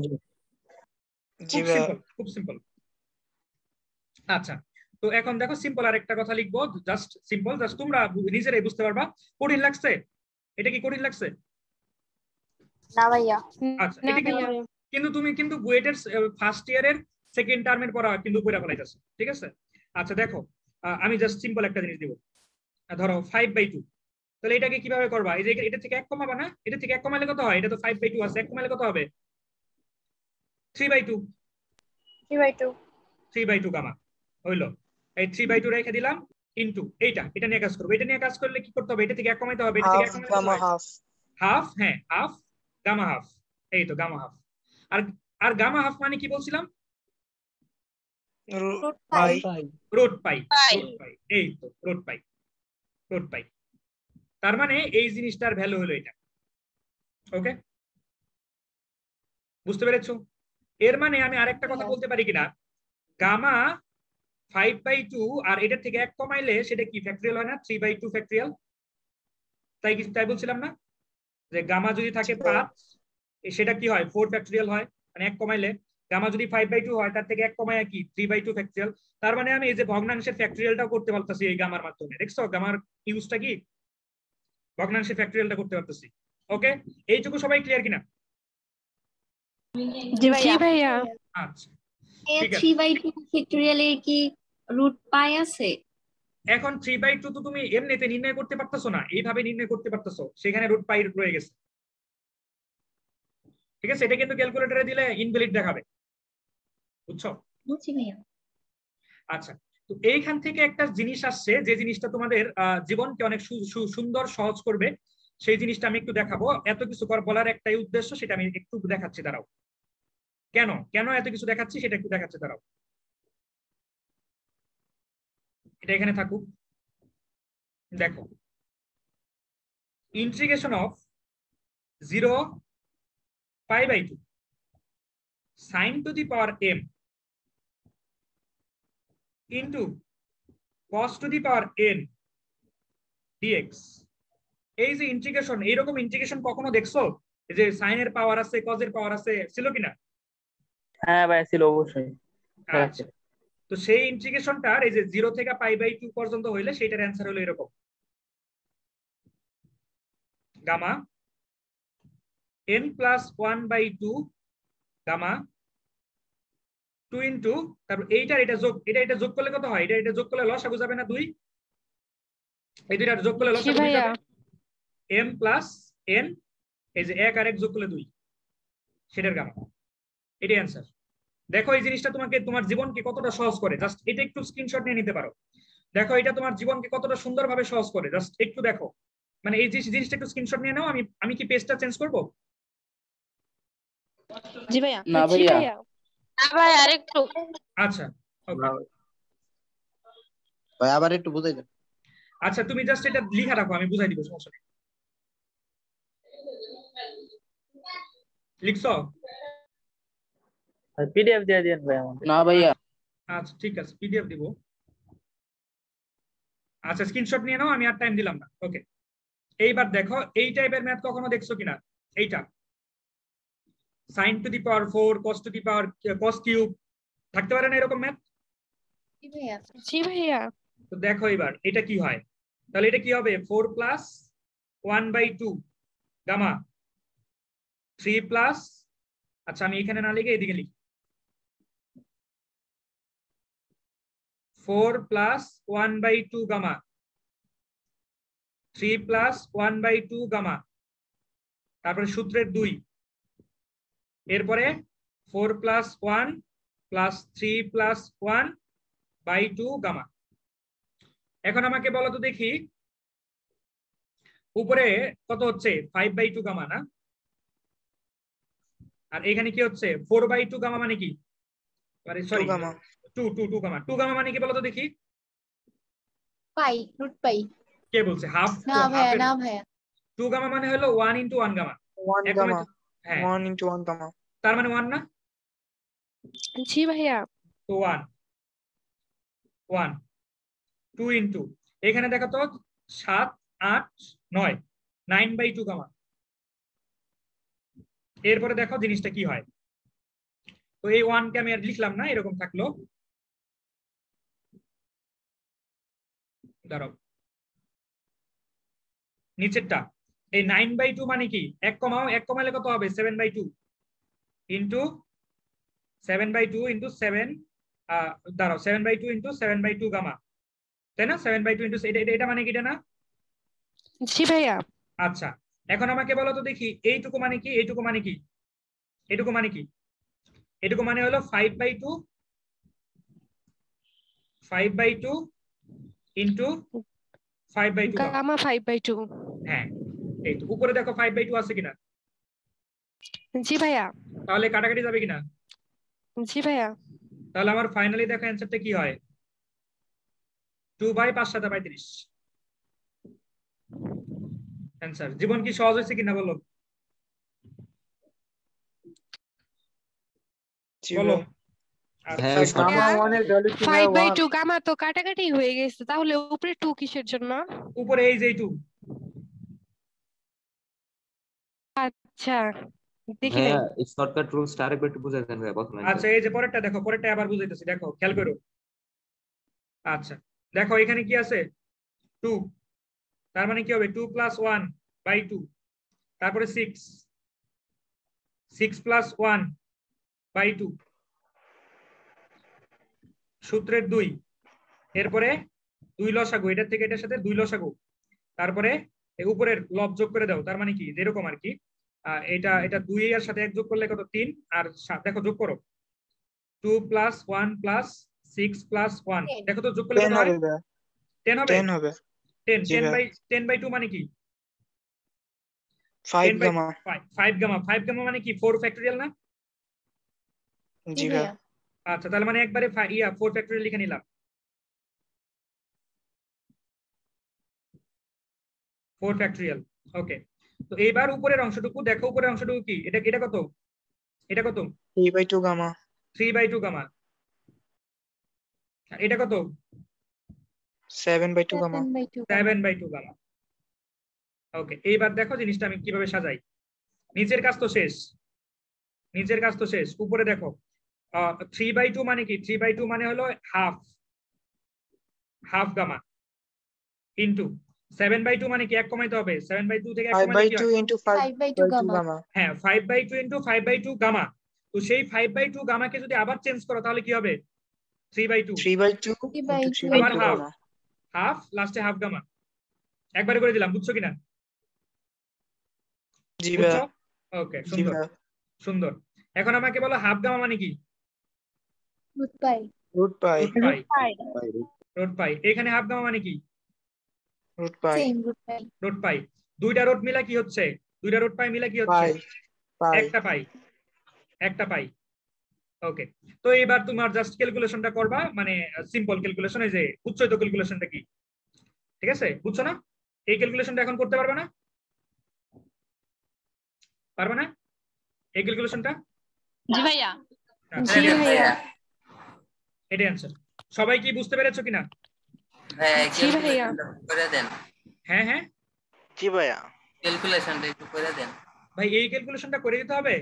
[SPEAKER 3] খুব সিম্পল, খুব সিম্পল। আচ্ছা, তো এখন দেখো সিম্পল আর একটা কথা লিখবো, জাস্ট সিম্পল, জাস্ট তোমরা নিজেরাই বুঝতে পারবা। কঠিন লাগছে? এটা কি কঠিন লাগছে?
[SPEAKER 1] না ভাইয়া।
[SPEAKER 3] আচ্ছা, কিন্তু তুমি কিন্তু বুয়েটের ফার্স্ট ইয়ারের সেকেন্ড টার্মের পড়া কিন্তু পড়া ফেলাইতেছো, ঠিক আছে। আচ্ছা দেখো, আমি জাস্ট সিম্পল একটা জিনিস দিব, ধরো ফাইভ বাই টু, তাহলে এটাকে কিভাবে করবা, এই যে এটা থেকে এক কমাবা না, এটা থেকে এক কমালে কত হয়, এটা তো ফাইভ বাই টু আছে, এক কমালে কত হবে three by two,
[SPEAKER 1] three by two,
[SPEAKER 3] three by two gamma হইলো। এই থ্রি বাই টু রেখে দিলাম ইনটু এইটা, এটা নিয়ে কাজ করবো। এটা নিয়ে কাজ করলে কি করতে হবে, এটা থেকে এক কমাইতে হবে, এটা থেকে এক কমাইতে হবে হাফ, হ্যাঁ হাফ গামা হাফ, এই তো গামা হাফ। আর আর গামা হাফ মানে কি বলছিলাম,
[SPEAKER 1] রুট পাই,
[SPEAKER 3] রুট পাই, এই তো রুট পাই, রুট পাই। তার মানে এই জিনিসটার ভ্যালু হলো এটা, ওকে, বুঝতে পেরেছো? এর মানে আমি আরেকটা কথা বলতে পারি কিনা, গামা ফাইভ বাই টু আর এটার থেকে এক কমাইলে সেটা কি ফ্যাক্টরিয়াল হয় না, থ্রি বাই টু ফ্যাক্টরিয়াল, তাই কি তাই বলছিলাম না, যে গামা যদি থাকে পাঁচ সেটা কি হয় ফোর ফ্যাক্টরিয়াল হয়, মানে এক কমাইলে। গামা যদি ফাইভ বাই টু হয় তার থেকে এক কমায় কি থ্রি বাই টু ফ্যাক্টরিয়াল। তার মানে আমি এই যে ভগ্নাংশের ফ্যাক্টরিয়ালটাও করতে পারতেছি এই গামার মাধ্যমে, দেখছো গামার ইউজটা কি, ভগ্নাংশের ফ্যাক্টরিয়ালটা করতে পারতেছি, ওকে। এইটুকু সবাই ক্লিয়ার কিনা?
[SPEAKER 5] জি ভাইয়া।
[SPEAKER 3] আচ্ছা,
[SPEAKER 1] থ্রি বাই টু ফ্যাক্টরিয়ালে কি রুট পাই আছে?
[SPEAKER 3] এখন থ্রি বাই টু তো তুমি এমনিতে নির্ণয় করতে পারতেছো না, এইভাবে নির্ণয় করতে পারতেছো, সেখানে রুট পাই রয়ে গেছে, ঠিক আছে। এটা কিন্তু ক্যালকুলেটরে দিলে ইনভ্যালিড দেখাবে, বুঝছো?
[SPEAKER 1] বুঝছি ভাইয়া।
[SPEAKER 3] আচ্ছা, তো এইখান থেকে একটা জিনিস আসছে যে জিনিসটা তোমাদের জীবনকে অনেক সুন্দর সহজ করবে, সেই জিনিসটা আমি একটু দেখাবো। এত কিছু বলার একটাই উদ্দেশ্য, সেটা আমি একটু দেখাচ্ছি, দাঁড়াও। কেন কেন এত কিছু দেখাচ্ছি সেটা একটু দেখাচ্ছি, দাঁড়াও। এটা এখানে থাকুক। দেখো, integration of zero pi by two sine to the power m into cos to the power n dx. এই যে ইন্টিগ্রেশন, এইরকম ইন্টিগ্রেশন কখনো দেখছো? এই যে সাইনের পাওয়ার আছে, কজের পাওয়ার আছে, ছিল কিনা?
[SPEAKER 2] হ্যাঁ ভাই ছিল, অবশ্যই।
[SPEAKER 3] আচ্ছা, তো সেই ইন্টিগ্রেশনটার এই যে জিরো থেকে পাই বাই টু পর্যন্ত হইলে সেটার অ্যান্সার হলো এরকম, gamma n plus one by two gamma two into, তারপর এইটার এটা যোগ, এটা এটা যোগ করলে কত হয়? এটা এটা যোগ করলে লসাগু যাবে না? দুই। এই দুইটা যোগ করলে লসাগু যাবে এম প্লাস এন, এই যে এক আর এক যোগ করলে দুই, সেটার গামা। এটাই অ্যান্সার। দেখো এই জিনিসটা তোমাকে তোমার জীবনকে কতটা সহজ করে, জাস্ট এটা একটু স্ক্রিনশট নিয়ে নিতে পারো। দেখো এটা তোমার জীবনকে কতটা সুন্দরভাবে সহজ করে, জাস্ট একটু দেখো। মানে এই জিনিসটা একটু স্ক্রিনশট নিয়ে নাও। আমি আমি কি পেজটা চেঞ্জ করব?
[SPEAKER 5] জি ভাইয়া।
[SPEAKER 2] না ভাইয়া,
[SPEAKER 5] না ভাই আরেকটু।
[SPEAKER 3] আচ্ছা ওকে
[SPEAKER 6] ভাই আবার একটু বুঝাই দেন।
[SPEAKER 3] আচ্ছা তুমি জাস্ট এটা লিখে রাখো, আমি বুঝাই দিব, সমস্যা নেই। লিখছো?
[SPEAKER 2] পিডিএফ দিয়ে দিন ভাই আমাকে। না ভাইয়া।
[SPEAKER 3] আচ্ছা ঠিক আছে, পিডিএফ দিব। আচ্ছা স্ক্রিনশট নিয়ে নাও, আমি আর টাইম দিলাম না। ওকে, এইবার দেখো এই টাইপের ম্যাথ কখনো দেখছো কিনা? এইটা sine to the power four, cos to the power cos cube, থাকতে পারে না এরকম ম্যাথ?
[SPEAKER 5] জি ভাইয়া।
[SPEAKER 3] তো দেখো এবার এটা কি হয়, তাহলে এটা কি হবে? Four plus one by two gamma three plus, আচ্ছা আমি এখানে না লিখে এদিকে লিখি, four plus one by two gamma three plus one by two gamma, তারপরে সূত্রের দুই, এরপরে four plus one plus three plus one by two gamma. এখন আমাকে বলো তো দেখি, উপরে কত হচ্ছে? ফাইভ বাই টু গামা না? আর এখানে কি হচ্ছে? ফোর বাই টু গামা মানে কি? Sorry two two two gamma. Two gamma মানে কি বলো তো দেখি?
[SPEAKER 1] পাই, রুট পাই।
[SPEAKER 3] কে বলছে? হাফ।
[SPEAKER 1] না ভাইয়া, না ভাইয়া।
[SPEAKER 3] টু গামা মানে হলো one into one gamma.
[SPEAKER 7] One gamma.
[SPEAKER 3] হ্যাঁ,
[SPEAKER 7] ওয়ান ইন্টু ওয়ান গামা।
[SPEAKER 3] তার মানে ওয়ান না?
[SPEAKER 5] জি ভাইয়া।
[SPEAKER 3] তো ওয়ান ওয়ান টু ইন্টু, এখানে দেখো তো সাত আট নয়, নাইন বাই টু গামা। এরপরে দেখো জিনিসটা কি হয়। তো এই ওয়ানকে আমি আর লিখলাম না, এরকম থাকলো। দাঁড়াও, নিচেরটা এই নাইন বাই টু মানে কি? এক কমাও, এক কমালে কত হবে? Seven by two into seven by two into seven, দাঁড়াও, seven by two into seven by two gamma, তাই না? সেভেন বাই টু ইন্টু এটা মানে কি? এটা না?
[SPEAKER 5] জি ভাইয়া।
[SPEAKER 3] আচ্ছা এখন আমাকে বলো তো দেখি, এইটুকু মানে কি? এইটুকু মানে কি? এটুকু মানে কি? এটুকু মানে হলো five by two, five by two into five by two
[SPEAKER 5] gamma five by two.
[SPEAKER 3] হ্যাঁ, এই তো উপরে দেখো ফাইভ বাই টু আছে কিনা?
[SPEAKER 5] জি ভাইয়া।
[SPEAKER 3] তাহলে কাটাকাটি যাবে কিনা?
[SPEAKER 5] জি ভাইয়া।
[SPEAKER 3] তাহলে আমার ফাইনালি দেখো অ্যান্সারটা কি হয়? টু বাই পাঁচ সাথে পঁয়ত্রিশ অ্যান্সার। জীবন কি সহজ হয়েছে কিনা বলো? বলো।
[SPEAKER 5] ফাইভ বাই টু গামা তো কাটাকাটি হয়ে গেছে, তাহলে উপরে টু কিসের জন্য?
[SPEAKER 3] উপরে এই যে টু।
[SPEAKER 5] আচ্ছা দেখি
[SPEAKER 8] হ্যাঁ, এই শর্টকাট রুলসটা আরেকবার একটু বুঝাই দেন ভাই প্রথমে।
[SPEAKER 3] আচ্ছা এই যে পরেরটা দেখো, পরেরটা আবার বুঝাইতেছি, দেখো খেয়াল করো। আচ্ছা দেখো এখানে কি আছে? টু, তার মানে কি হবে? Two plus one by two, তারপরে six, six plus one by two, সূত্রের দুই, এরপরে দুই লসাগু, এটার থেকে এটার সাথে দুই লসাগু, তারপরে উপরের লব যোগ করে দাও, তার মানে কি? যেরকম আর কি, এটা এটা দুই এর সাথে এক যোগ করলে কত? তিন, আর দেখো যোগ করো, two plus one plus six plus one, দেখো তো যোগ করলে
[SPEAKER 7] টেন
[SPEAKER 3] কত হয়?
[SPEAKER 7] হবে ভাইয়া
[SPEAKER 3] টেন হবে।
[SPEAKER 7] টেন হবে
[SPEAKER 3] টেন
[SPEAKER 7] জি
[SPEAKER 3] টেন
[SPEAKER 7] ভাইয়া
[SPEAKER 3] বাই টেন বাই টু মানে কি?
[SPEAKER 7] Five
[SPEAKER 3] ten by
[SPEAKER 7] gamma
[SPEAKER 3] five gamma. Five gamma মানে কি ফোর ফ্যাক্টোরিয়াল না?
[SPEAKER 7] জি ভাইয়া
[SPEAKER 3] আচ্ছা তাহলে মানে একবারে ফা- ইয়া ফোর ফ্যাক্টোরিয়াল লিখে নিলাম, ফোর ফ্যাক্টোরিয়াল। ওকে, তো এইবার উপরের অংশটুকু দেখো, উপরের অংশটুকু কি? এটা এটা কত? এটা কত?
[SPEAKER 7] Three by two gamma
[SPEAKER 3] three by two gamma. এটা কত?
[SPEAKER 7] Seven by two gamma
[SPEAKER 3] seven by two gamma. Okay, এইবার দেখো জিনিসটা আমি কিভাবে সাজাই। নিচের কাজ তো শেষ, নিচের কাজ তো শেষ। উপরে দেখো থ্রি বাই টু মানে কি? থ্রি বাই টু মানে হলো half, half gamma into seven by two মানে কি? এক কমাইতে হবে, সেভেন বাই টু থেকে এক
[SPEAKER 7] ফাইভ
[SPEAKER 3] কমাইলে
[SPEAKER 7] বাই
[SPEAKER 3] কি
[SPEAKER 7] টু
[SPEAKER 3] হয়?
[SPEAKER 7] Into five by two gamma
[SPEAKER 3] হ্যাঁ, five by two into five by two gamma. তো সেই ফাইভ বাই টু গামাকে যদি আবার চেঞ্জ করো তাহলে কি হবে? Three by two
[SPEAKER 7] three by two into three by
[SPEAKER 3] আবার
[SPEAKER 7] টু
[SPEAKER 3] হাফ,
[SPEAKER 7] গামা
[SPEAKER 3] হাফ লাস্টে হাফ গামা। একবারে করে দিলাম, বুঝছো কিনা?
[SPEAKER 7] জি
[SPEAKER 3] বুঝছো?
[SPEAKER 7] ভাইয়া
[SPEAKER 3] ওকে,
[SPEAKER 7] জি
[SPEAKER 3] সুন্দর
[SPEAKER 7] ভাইয়া
[SPEAKER 3] সুন্দর। এখন আমাকে বলো হাফ গামা মানে কি?
[SPEAKER 7] Root pi
[SPEAKER 3] root pi, root pi. এখানে হাফ গামা মানে কি?
[SPEAKER 7] Root pi
[SPEAKER 3] root pi. দুইটা রুট মিলা কি হচ্ছে? দুইটা রুট পাই মিলা কি হচ্ছে?
[SPEAKER 7] পাই পাই
[SPEAKER 3] একটা পাই, একটা পাই। ওকে, তো এবার তোমার জাস্ট ক্যালকুলেশনটা করবা, মানে সিম্পল ক্যালকুলেশন, এই যে উচ্চইত ক্যালকুলেশনটা কি, ঠিক আছে? বুঝছো না? এই ক্যালকুলেশনটা এখন করতে পারবে না? পারবে না এই ক্যালকুলেশনটা?
[SPEAKER 5] জি ভাইয়া।
[SPEAKER 3] আচ্ছা,
[SPEAKER 5] জি ভাইয়া।
[SPEAKER 3] এটাই आंसर। সবাই কি বুঝতে পেরেছো কিনা?
[SPEAKER 4] ভাইয়া
[SPEAKER 5] জি ভাইয়া।
[SPEAKER 4] ক্যালকুলেশনটা করে দেন,
[SPEAKER 3] হ্যাঁ হ্যাঁ
[SPEAKER 7] জি ভাইয়া
[SPEAKER 4] ক্যালকুলেশনটা একটু করে দেন।
[SPEAKER 3] ভাই, এই ক্যালকুলেশনটা করে দিতে হবে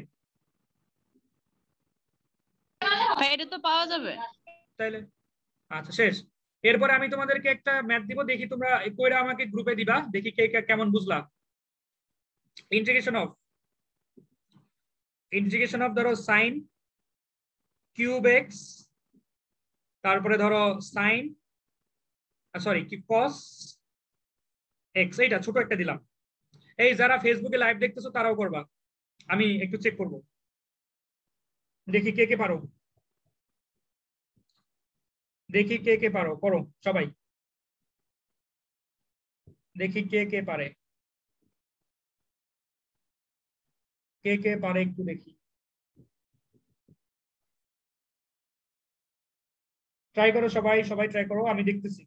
[SPEAKER 5] ভাই এটা তো পাওয়া যাবে।
[SPEAKER 3] তাইলে। আচ্ছা শেষ। এরপরে আমি তোমাদেরকে একটা ম্যাথ দিব, দেখি তোমরা কইরা আমাকে গ্রুপে দিবা, দেখি কে কে কেমন বুঝলা। ইন্টিগ্রেশন অফ ইন্টিগ্রেশন অফ ধরো সাইন কিউব এক্স, তারপরে ধরো সাইন সরি কি কস এক্স, এইটা ছোট একটা দিলাম। এই যারা ফেসবুকে লাইভ দেখতেছো তারাও করবা, আমি একটু চেক করব, দেখি কে কে পারো, দেখি কে কে পারো, করো সবাই, দেখি কে কে পারে, কে কে পারে একটু দেখি। ট্রাই করো সবাই, সবাই ট্রাই করো, আমি দেখতেছি।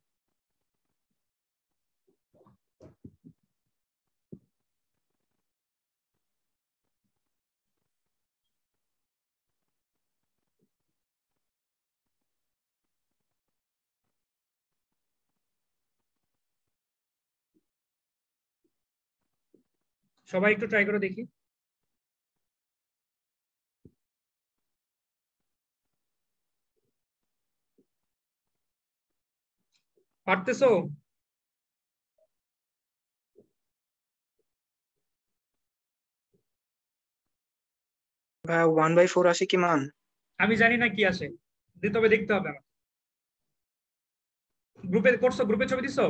[SPEAKER 3] সবাই একটু ট্রাই করে দেখি। পারতেছো?
[SPEAKER 7] ভাইয়া ওয়ান বাই ফোর আসে কি মান?
[SPEAKER 3] আমি জানি না কি আসে, তবে দেখতে হবে আমার। গ্রুপে করছো? গ্রুপে ছবি দিছো?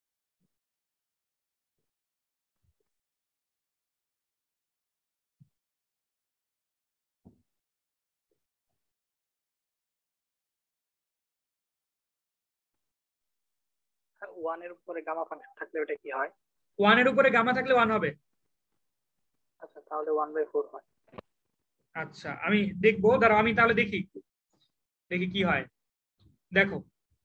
[SPEAKER 9] ওয়ান এর উপরে গামা ফাংশন থাকলে ওটা কি হয়?
[SPEAKER 3] ওয়ান এর উপরে গামা থাকলে ওয়ান হবে।
[SPEAKER 9] আচ্ছা তাহলে ওয়ান বাই ফোর হয়।
[SPEAKER 3] আচ্ছা আমি দেখবো, দাঁড়াও আমি তাহলে দেখি, দেখি কি হয়। দেখো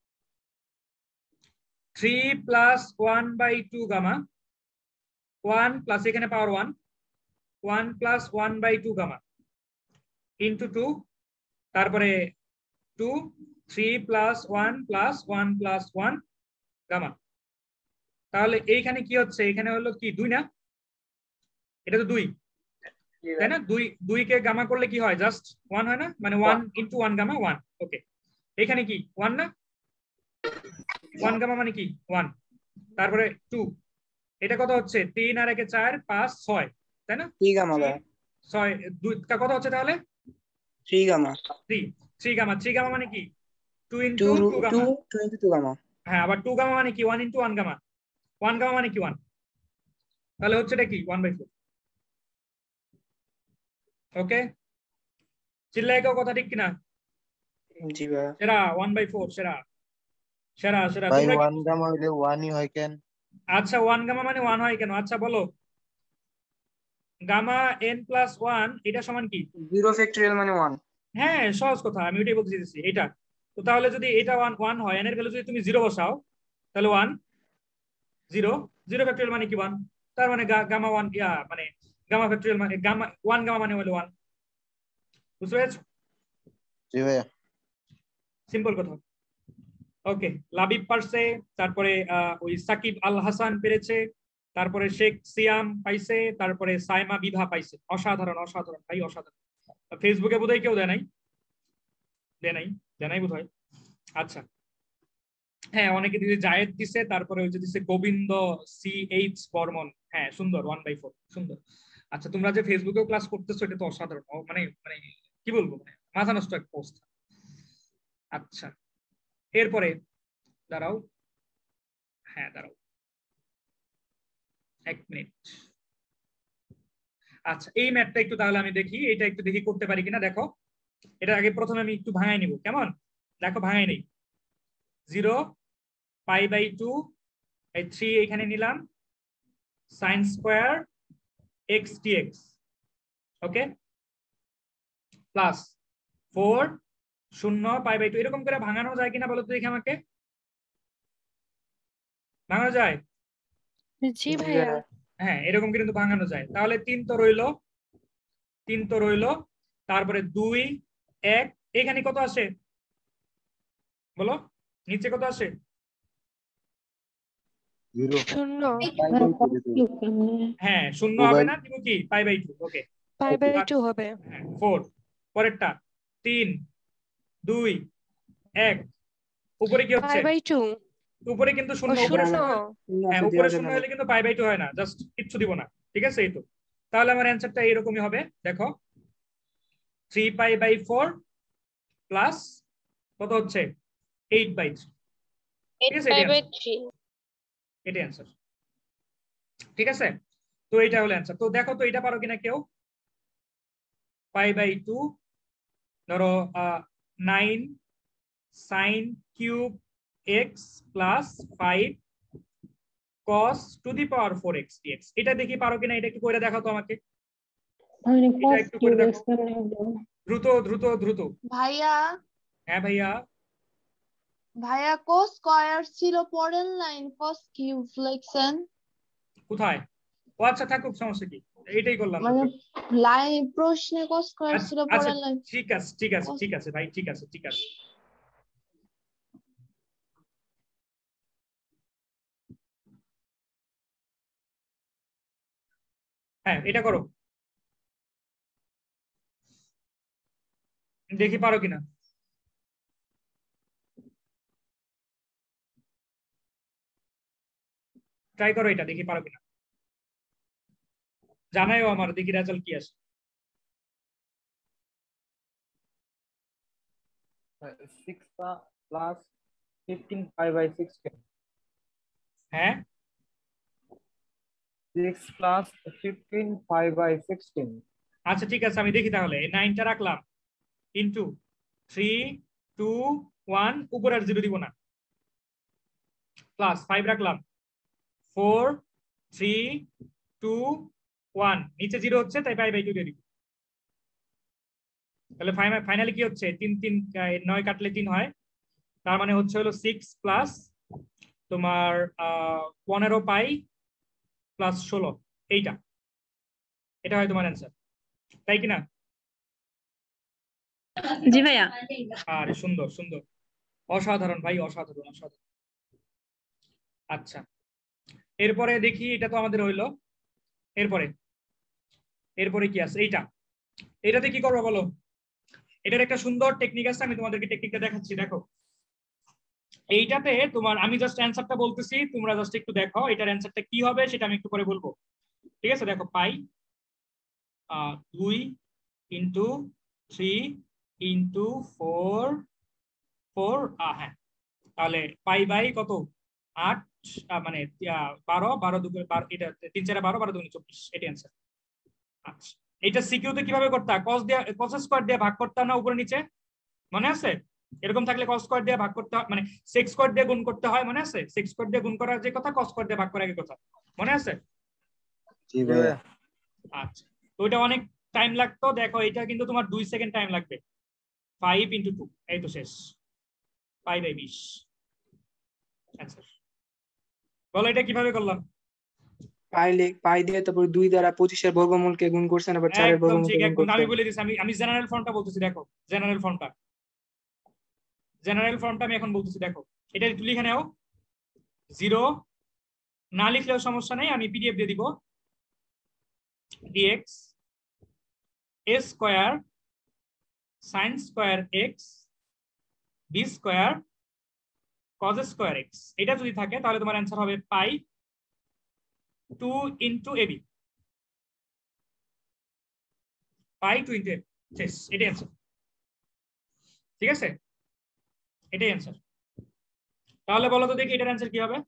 [SPEAKER 3] three plus one by two gamma, one plus এখানে power one, one plus one by two gamma into two, তারপরে two, three plus one plus one plus one gamma. তাহলে এইখানে কি হচ্ছে? এখানে হলো কি দুই না? এটা তো দুই, তাই না? দুই দুই কে গামা করলে কি হয়? জাস্ট ওয়ান হয় না? মানে one into one gamma one. Okay, এখানে কি ওয়ান না? ওয়ান গামা মানে কি ওয়ান, তারপরে টু, এটা কত হচ্ছে? তিন আর একে চার, পাঁচ ছয়, তাই না?
[SPEAKER 7] থ্রি গামা ভাইয়া
[SPEAKER 3] ছয় দুই কত হচ্ছে তাহলে?
[SPEAKER 7] Three gamma
[SPEAKER 3] three, three gamma. Three gamma মানে কি? Two
[SPEAKER 7] two
[SPEAKER 3] into two
[SPEAKER 7] two
[SPEAKER 3] gamma.
[SPEAKER 7] Two into two gamma
[SPEAKER 3] হ্যাঁ, আবার টু গামা মানে কি? One into one gamma. One gamma মানে কি ওয়ান, তাহলে হচ্ছে এটা কি ওয়ান বাই ফোর। ওকে, চিল্লাই কেউ কথা ঠিক কিনা?
[SPEAKER 7] জি ভাইয়া
[SPEAKER 3] সেরা ওয়ান বাই ফোর সেরা সেরা সেরা
[SPEAKER 6] ভাই
[SPEAKER 3] তোমরা
[SPEAKER 6] ওয়ান গামা হইলে ওয়ানই হয় কেন?
[SPEAKER 3] আচ্ছা ওয়ান গামা মানে ওয়ান হয় কেন? আচ্ছা বলো গামা এন প্লাস ওয়ান এটা সমান কি?
[SPEAKER 7] জিরো ফ্যাক্টরিয়াল মানে ওয়ান।
[SPEAKER 3] হ্যাঁ সহজ কথা, আমি ওইটাই বলতে চাইছি এটা। তো তাহলে যদি এটা ওয়ান ওয়ান হয়, এন এর ভ্যালু যদি তুমি জিরো বসাও তাহলে ওয়ান জিরো জিরো ফ্যাক্টরিয়াল মানে কি ওয়ান, তার মানে গামা ওয়ান ইয়া মানে গামা ফ্যাক্টরিয়াল মানে গামা ওয়ান গামা মানে হলো ওয়ান। বুঝতে পেরেছো?
[SPEAKER 6] জি ভাইয়া।
[SPEAKER 3] সিম্পল কথা। ওকে, লাবিব পারছে, তারপরে ওই সাকিব আল হাসান পেরেছে, তারপরে শেখ সিয়াম পাইছে, তারপরে সাইমা বিভা পাইছে। অসাধারণ অসাধারণ ভাই অসাধারণ। ফেসবুকে বোধহয় কেউ দেয় নাই দেয় নাই দেয় নাই বোধহয়। আচ্ছা হ্যাঁ অনেকে দিছে, জায়েদ দিছে, তারপরে ওই যে দিছে গোবিন্দ সি এইচ বর্মন। হ্যাঁ সুন্দর, ওয়ান বাই ফোর সুন্দর। আচ্ছা তোমরা যে ফেসবুকেও ক্লাস করতেছো এটা তো অসাধারণ, মানে মানে কি বলবো, মানে মাথা নষ্ট এক অবস্থা। আচ্ছা এরপরে দাঁড়াও, হ্যাঁ দাঁড়াও এক মিনিট। আচ্ছা এই ম্যাথটা একটু তাহলে আমি দেখি, এটা একটু দেখি করতে পারি কিনা। দেখো এটা আগে প্রথমে আমি একটু ভাঙাই নিব, কেমন? দেখো ভাঙাই নেই। জিরো পাই বাই টু এই থ্রি এখানে নিলাম, sine square x dx, okay, plus four শূন্য পাই বাই টু। এরকম করে ভাঙানো যায় কিনা বলো তো দেখি আমাকে, ভাঙানো যায়?
[SPEAKER 5] জি ভাইয়া।
[SPEAKER 3] হ্যাঁ এরকম কিন্তু ভাঙানো যায়। তাহলে তিন তো রইলো, তিন তো রইলো, তারপরে দুই এক, এখানে কত আসে বলো, নিচে কত আসে?
[SPEAKER 6] জিরো।
[SPEAKER 5] শূন্য।
[SPEAKER 3] হ্যাঁ শূন্য হবে না, দিব কি pi by two. Okay
[SPEAKER 5] pi by two হবে।
[SPEAKER 3] হ্যাঁ ফোর, পরেরটা তিন দুই এক, উপরে কি হচ্ছে?
[SPEAKER 5] পাই বাই টু
[SPEAKER 3] উপরে কিন্তু শূন্য,
[SPEAKER 5] ও
[SPEAKER 3] উপরে
[SPEAKER 5] শূন্য।
[SPEAKER 3] শূন্য, হ্যাঁ উপরে শূন্য হলে কিন্তু পাই বাই টু হয় না, জাস্ট কিচ্ছু দিব না, ঠিক আছে? এই তো, তাহলে আমার অ্যান্সারটা এরকমই হবে। দেখো three pi by four plus কত হচ্ছে এইট বাই থ্রি, ঠিক আছে? এটা অ্যান্সার, ঠিক আছে? তো এটা হলো অ্যান্সার। তো দেখো তো এটা পারো কিনা কেউ। পাই বাই টু ধরো nine sine cube x plus five cos to the power four x dx. এটা দেখি পারো কিনা, এটা একটু করে দেখাও তো আমাকে, এটা একটু করে দেখো দ্রুত দ্রুত দ্রুত।
[SPEAKER 10] ভাইয়া
[SPEAKER 3] হ্যাঁ ভাইয়া,
[SPEAKER 10] ভাইয়া cos স্কয়ার ছিল পরের লাইন, cos কিউব লিখছেন
[SPEAKER 3] কোথায়? ও আচ্ছা থাকুক, সমস্যা কি, এটাই করলাম।
[SPEAKER 10] মানে লাইন প্রশ্নে cos স্কয়ার
[SPEAKER 3] আচ্ছা
[SPEAKER 10] ছিল
[SPEAKER 3] আচ্ছা,
[SPEAKER 10] পরের লাইন।
[SPEAKER 3] ঠিক আছে ঠিক আছে ঠিক আছে ভাই, ঠিক আছে ঠিক আছে। হ্যাঁ এটা করো, দেখি পারো কিনা। ট্রাই করো এটা, দেখি পারো কিনা, জানাইও আমার, দেখি রেজাল্ট কি আসে।
[SPEAKER 2] Six plus fifteen pi by sixteen.
[SPEAKER 3] হ্যাঁ
[SPEAKER 2] six plus fifteen pi by sixteen.
[SPEAKER 3] আচ্ছা ঠিক আছে, আমি দেখি তাহলে। নাইনটা রাখলাম ইন্টু থ্রি টু ওয়ান, উপরে আর জিরো দিব না, প্লাস ফাইভ রাখলাম, ফোর থ্রি টু ওয়ান, নিচে জিরো হচ্ছে তাই পাই বাই টু দিয়ে দিব। তাহলে ফাইনালি কি হচ্ছে, তিন তিন নয় কাটলে তিন হয়, তার মানে হচ্ছে হলো সিক্স প্লাস তোমার পনেরো পাই প্লাস ষোলো, এইটা এটা হয় তোমার অ্যান্সার, তাই কিনা?
[SPEAKER 1] জি ভাইয়া।
[SPEAKER 3] আরে সুন্দর সুন্দর, অসাধারণ ভাই, অসাধারণ অসাধারণ। আচ্ছা এরপরে দেখি, এটা তো আমাদের হইলো। এরপরে এরপরে কি আছে, এইটা এটাতে কি করবো বলো? এটার একটা সুন্দর টেকনিক আছে, আমি তোমাদেরকে টেকনিকটা দেখাচ্ছি। দেখো এইটাতে তোমার, আমি জাস্ট অ্যান্সারটা বলতেছি, তোমরা জাস্ট একটু দেখো এটার অ্যান্সারটা কি হবে, সেটা আমি একটু পরে বলবো, ঠিক আছে? দেখো পাই দুই into three into four four, হ্যাঁ তাহলে পাই বাই কত আট, মানে বারো, বারো দুগুণে বারো, এটা তিন চারে বারো, বারো দুগুণে চব্বিশ, এটা অ্যান্সার। আচ্ছা এটা সিকিউতে কিভাবে করতাম, কস দিয়ে কস স্কয়ার দিয়ে ভাগ করতাম না উপরে নিচে, মনে আছে? এরকম থাকলে কস স্কয়ার দিয়ে ভাগ করতে হয়, মানে সেক স্কয়ার দিয়ে গুণ করতে হয়, মনে আছে? সেক স্কয়ার দিয়ে গুণ করার যে কথা, কস স্কয়ার দিয়ে ভাগ করার কি কথা, মনে আছে?
[SPEAKER 6] জি ভাইয়া।
[SPEAKER 3] আচ্ছা, তো এটা অনেক টাইম লাগতো, দেখো এটা কিন্তু তোমার দুই সেকেন্ড টাইম লাগবে। ফাইভ ইন্টু টু, এই তো শেষ, পাই বাই বিশ অ্যান্সার। বলো এটা কিভাবে করলাম?
[SPEAKER 7] পাই লে- পাই দিয়ে তারপর দুই দ্বারা পঁচিশের বর্গমূলকে গুণ করছেন, আবার চারের
[SPEAKER 3] একদম
[SPEAKER 7] বর্গমূলকে
[SPEAKER 3] ঠিক,
[SPEAKER 7] গুণ
[SPEAKER 3] একদম
[SPEAKER 7] করছেন।
[SPEAKER 3] আমি বলে দিচ্ছি, আমি আমি জেনারেল ফর্মটা বলতেছি, দেখো জেনারেল ফর্মটা, জেনারেল ফর্মটা আমি এখন বলতেছি, দেখো এটা একটু লিখে নাও। জিরো না লিখলেও সমস্যা নেই, আমি পিডিএফ দিয়ে দিব। D x a square sine square x b square cos square x, এটা যদি থাকে তাহলে তোমার অ্যান্সার হবে pi two into a b, pi two into a b, শেষ, এটাই অ্যান্সার। ঠিক আছে, এটাই অ্যান্সার। তাহলে বলো তো দেখি এটার অ্যান্সার কি হবে?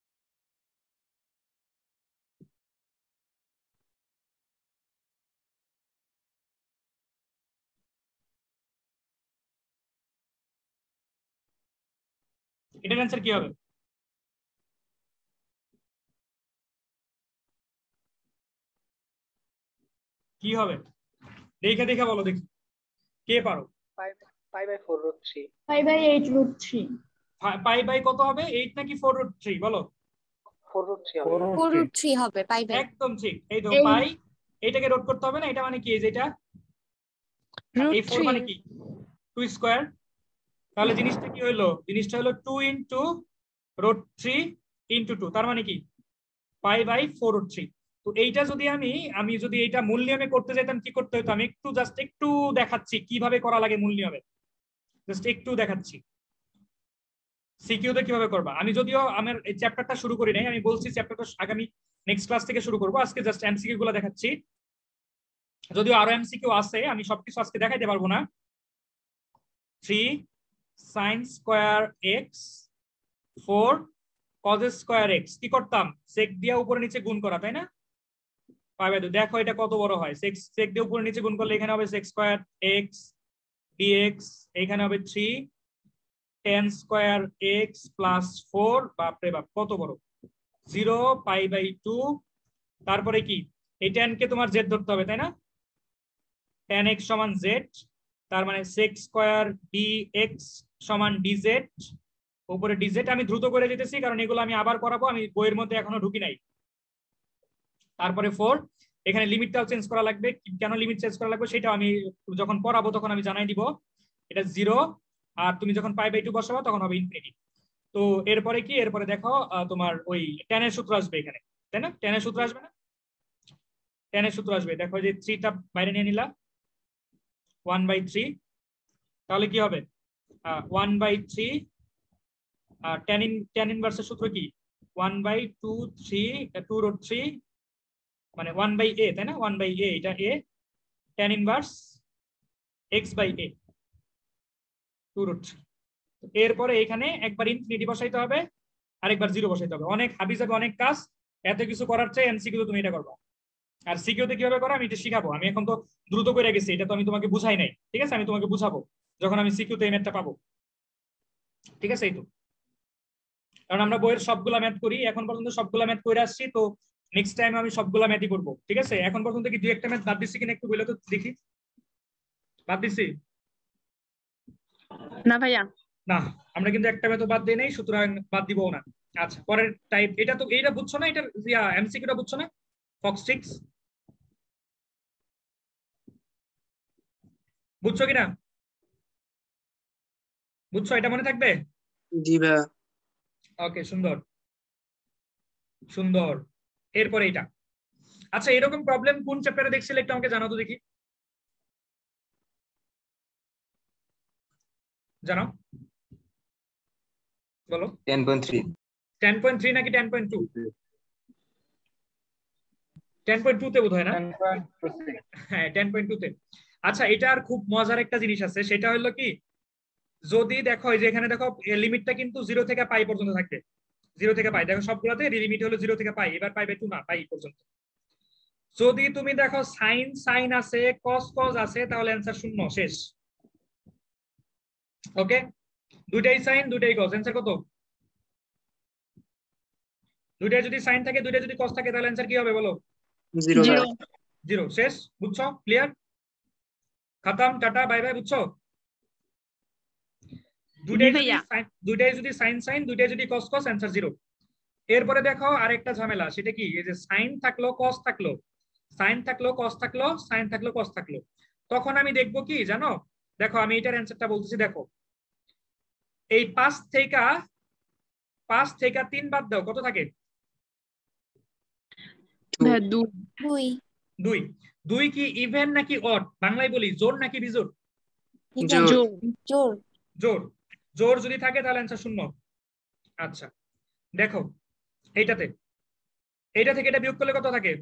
[SPEAKER 3] এটার অ্যান্সার কি হবে? কি হবে দেখে দেখে বলো দেখি, কে পারো?
[SPEAKER 9] Pi by four root three.
[SPEAKER 1] Pi by eight root three.
[SPEAKER 3] Pi by কত হবে, এইট নাকি ফোর রুট থ্রি? বলো।
[SPEAKER 9] ফোর রুট থ্রি হবে।
[SPEAKER 1] ফোর রুট থ্রি হবে পাই বাই।
[SPEAKER 3] একদম ঠিক, এই তো
[SPEAKER 1] এই-
[SPEAKER 3] পাই, এটাকে রোড করতে হবে না, এটা মানে কি, এই যেটা
[SPEAKER 5] রুট
[SPEAKER 3] এই ফোর
[SPEAKER 5] থ্রি।
[SPEAKER 3] মানে কি টু স্কয়ার, তাহলে জিনিসটা কি হলো, জিনিসটা হলো two into root three into two, তার মানে কি pi by four root three. তো এইটা যদি আমি আমি যদি এইটা মূল নিয়মে করতে যেতাম কি করতে হতো, আমি একটু জাস্ট একটু দেখাচ্ছি কিভাবে করা লাগে মূল নিয়মে, জাস্ট একটু দেখাচ্ছি সিকিউতে কিভাবে করবা। আমি যদিও আমার এই চ্যাপ্টারটা শুরু করি নাই, আমি বলছি চ্যাপ্টারটা আগামী নেক্সট ক্লাস থেকে শুরু করবো, আজকে জাস্ট এমসিকিউ গুলো দেখাচ্ছি, যদিও আরো এমসিকিউ আছে, আমি সবকিছু আজকে দেখাইতে পারবো না। Three sine square x four cos square x, কি করতাম, সেক দিয়ে উপরে নিচে গুণ করা, তাই না? পাবে তো, দেখো এটা কত বড় হয়, সেক সেক দিয়ে উপরে নিচে গুণ করলে এখানে হবে সেক স্কোয়ার এক্স ডিএক্স, এখানে হবে three tan square x plus four, বাপরে বাপ কত বড়, জিরো পাই বাই টু, তারপরে কি এই টেন কে তোমার জেড ধরতে হবে, তাই না? টেন এক্স সমান জেড, তার মানে সেক স্কোয়ার ডি এক্স সমান ডিজেড, উপরে ডিজেড। আমি দ্রুত করে যেতেছি কারণ এগুলো আমি আবার করাবো, আমি বইয়ের মধ্যে এখনো ঢুকি নাই। তারপরে ফোর, এখানে লিমিটটাও চেঞ্জ করা লাগবে, কেন লিমিট চেঞ্জ করা লাগবে সেটা আমি যখন পড়াবো তখন আমি জানাই দিব। এটা জিরো, আর তুমি যখন পাই বাই টু বসাবো তখন হবে ইনফিনিটি। তো এরপরে কি, এরপরে দেখো তোমার ওই টেনের সূত্র আসবে এখানে, তাই না? টেনের সূত্র আসবে না, টেনের সূত্র আসবে, দেখো যে থ্রিটা বাইরে নিয়ে নিলা, ওয়ান বাই থ্রি, তাহলে কি হবে one by three, tan in tan ইনভার্সের সূত্র কি, one by two three two root three, মানে ওয়ান বাই এ, তাই না? ওয়ান বাই এ, এটা a, tan inverse x by a two root three. এরপরে এখানে একবার ইনফিনিটি বসাইতে হবে, আরেকবার জিরো বসাইতে হবে। অনেক হাবি যাবে, অনেক কাজ, এত কিছু করার চেয়ে এমসিকিউ তুমি এটা করবা। আর সিকিউতে কিভাবে করা আমি এটা শিখাবো, আমি এখন তো দ্রুত করে গেছি, এটা তো আমি তোমাকে বুঝাই নাই, ঠিক আছে? আমি তোমাকে বুঝাবো যখন আমি সিকিউতে এই ম্যাথটা পাবো, ঠিক আছে? এই তো, কারণ আমরা বইয়ের সবগুলা ম্যাথ করি, এখন পর্যন্ত সবগুলা ম্যাথ করে আসছি, তো নেক্সট টাইম আমি সবগুলা ম্যাথই করবো, ঠিক আছে? এখন পর্যন্ত কি দুই একটা ম্যাথ বাদ দিচ্ছি কিনা একটু বলে তো দেখি, বাদ দিচ্ছি
[SPEAKER 10] না ভাইয়া।
[SPEAKER 3] না, আমরা কিন্তু একটা ম্যাথও বাদ দিই নাই, সুতরাং বাদ দিবও না। আচ্ছা, পরের টাইপ, এটা তো এইটা বুঝছো না, এটা এমসিকিউটা বুঝছো না, ফক্স সিক্স বুঝছো কিনা, বুঝছো? এটা মনে থাকবে?
[SPEAKER 7] জি ভাইয়া।
[SPEAKER 3] ওকে, সুন্দর সুন্দর। এরপরে এটা, আচ্ছা এরকম প্রবলেম কোন চ্যাপ্টারে দেখছিলে একটু আমাকে জানাও তো দেখি, জানাও, বলো।
[SPEAKER 8] Ten point three.
[SPEAKER 3] Ten point three নাকি ten point two? Ten point two তে বোধ হয় না? হ্যাঁ, টেন পয়েন্ট টু তে। আচ্ছা, এটার খুব মজার একটা জিনিস আছে, সেটা হলো কি, যদি দেখো যে এখানে দেখো লিমিটটা কিন্তু জিরো থেকে পাই পর্যন্ত থাকবে, জিরো থেকে পাই, দেখো সবগুলোতে লিমিট হলো জিরো থেকে পাই, এবার পাই বাই টু না, পাই পর্যন্ত। যদি তুমি দেখো সাইন সাইন আছে, কস কস আছে, তাহলে অ্যান্সার শূন্য, শেষ। ওকে, দুইটাই সাইন দুইটাই কস, অ্যান্সার কত? দুইটাই যদি সাইন থাকে দুইটাই যদি কস থাকে তাহলে অ্যান্সার কি হবে বলো?
[SPEAKER 7] Zero
[SPEAKER 5] zero
[SPEAKER 3] zero. শেষ, বুঝছো? ক্লিয়ার, খতম, টাটা, বাই বাই। বুঝছো? দুইটাই যদি সাইন দুইটাই যদি সাইন সাইন দুইটাই যদি কস কস, অ্যান্সার জিরো। এরপরে দেখো আরেকটা ঝামেলা, সেটা কি, এই যে সাইন থাকলো কস থাকলো, সাইন থাকলো কস থাকলো, সাইন থাকলো কস থাকলো, তখন আমি দেখবো কি জানো? দেখো আমি এটার অ্যান্সারটা বলতেছি, দেখো এই পাঁচ থেকে পাঁচ থেকে তিন বাদ দাও, কত থাকে?
[SPEAKER 1] দুই
[SPEAKER 3] দুই। দুই কি ইভেন নাকি অড? বাংলায় বলি জোর নাকি বিজোড়?
[SPEAKER 7] জোর
[SPEAKER 1] জোর
[SPEAKER 3] জোর। জোর যদি থাকে তাহলে অ্যান্সার শূন্য। আচ্ছা দেখো এইটাতে, এইটা থেকে এটা বিয়োগ করলে কত থাকে?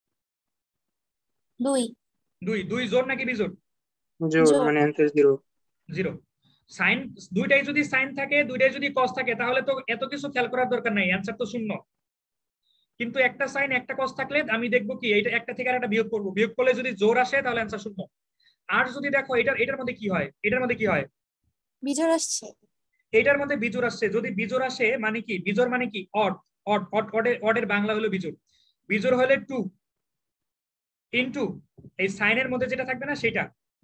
[SPEAKER 1] দুই
[SPEAKER 3] দুই। দুই জোর নাকি বিজোড়?
[SPEAKER 7] জোর, মানে অ্যান্সার জিরো।
[SPEAKER 3] জিরো। সাইন দুইটাই যদি সাইন থাকে দুইটাই যদি কস থাকে তাহলে তো এত কিছু খেয়াল করার দরকার নাই, অ্যান্সার তো শূন্য। কিন্তু একটা সাইন একটা কস থাকলে আমি দেখবো কি, এইটা একটা থেকে আর একটা বিয়োগ করবো, বিয়োগ করলে যদি জোর আসে তাহলে অ্যান্সার শূন্য। আর যদি দেখো এটার এটার মধ্যে কি হয়, এটার মধ্যে কি হয়,
[SPEAKER 1] বিজোড় আসছে,
[SPEAKER 3] এটার মধ্যে বিজোড় আসছে, যদি বিজোড় আসে মানে কি, বিজোড় মানে কি অড, অড অড অডের অডের বাংলা হলো বিজোড়। বিজোড় হলে টু ইনটু এই সাইনের মধ্যে যেটা থাকবে না সেটা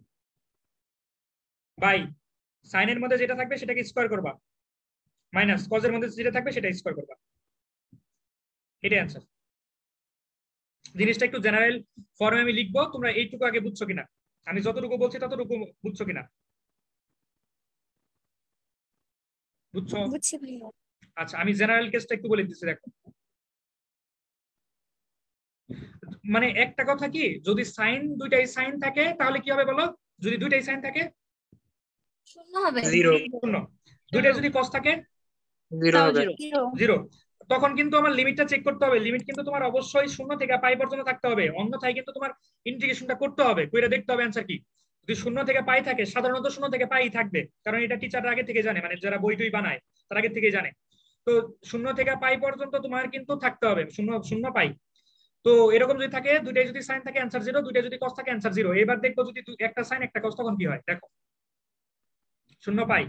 [SPEAKER 3] বাই সাইনের মধ্যে যেটা থাকবে সেটাকে স্কয়ার করবা, মাইনাস কজের মধ্যে যেটা থাকবে সেটা স্কয়ার করবা, এটাই অ্যান্সার। জিনিসটা একটু জেনারেল ফর্মে আমি লিখবো, তোমরা এইটুকু আগে বুঝছো কিনা, আমি যতটুকু বলছি ততটুকু বুঝছো কিনা? বুঝছো?
[SPEAKER 1] বুঝছি ভাইয়া।
[SPEAKER 3] আচ্ছা আমি জেনারেল কেসটা একটু বলে দিচ্ছি, দেখো মানে একটা কথা কি, যদি সাইন দুইটাই সাইন থাকে তাহলে কি হবে বলো? যদি দুইটাই সাইন থাকে
[SPEAKER 1] শূন্য হবে,
[SPEAKER 7] জিরো।
[SPEAKER 3] শূন্য। দুইটাই যদি কস থাকে
[SPEAKER 7] জিরো হবে।
[SPEAKER 1] Zero
[SPEAKER 3] zero. তখন কিন্তু আমার লিমিটটা চেক করতে হবে, লিমিট কিন্তু তোমার অবশ্যই শূন্য থেকে পাই পর্যন্ত থাকতে হবে, অন্যথায় কিন্তু তোমার ইন্টিগ্রেশনটা করতে হবে, কইরা দেখতে হবে অ্যান্সার কি। যদি শূন্য থেকে পাই থাকে, সাধারণত শূন্য থেকে পাই থাকবে, কারণ এটা টিচাররা আগে থেকে জানে, মানে যারা বই টই বানায় তারা আগে থেকে জানে। তো শূন্য থেকে পাই পর্যন্ত তোমার কিন্তু থাকতে হবে শূন্য শূন্য পাই। তো এরকম যদি থাকে, দুইটাই যদি সাইন থাকে অ্যান্সার জিরো, দুইটাই যদি কস থাকে অ্যান্সার জিরো। এবার দেখবো যদি একটা সাইন একটা কস তখন কি হয়, দেখো শূন্য pi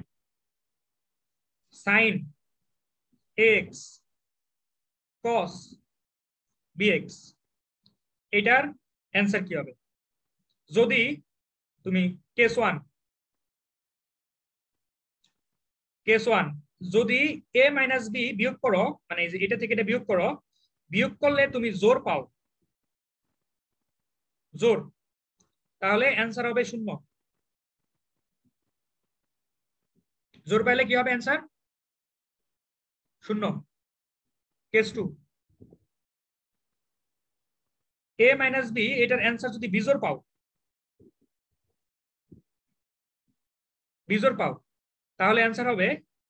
[SPEAKER 3] sine x cos b x, এটার অ্যান্সার কি হবে? যদি তুমি কেস ওয়ান কেস ওয়ান যদি এ মাইনাস বি বিয়োগ করো, মানে এটা থেকে এটা বিয়োগ করো, বিয়োগ করলে তুমি জোর পাও, জোর, তাহলে অ্যান্সার হবে শূন্য। জোর পাইলে কি হবে অ্যান্সার? শূন্য। Case two a minus b, এটার অ্যান্সার যদি বিজোর পাও, বিজোর পাও তাহলে অ্যান্সার হবে,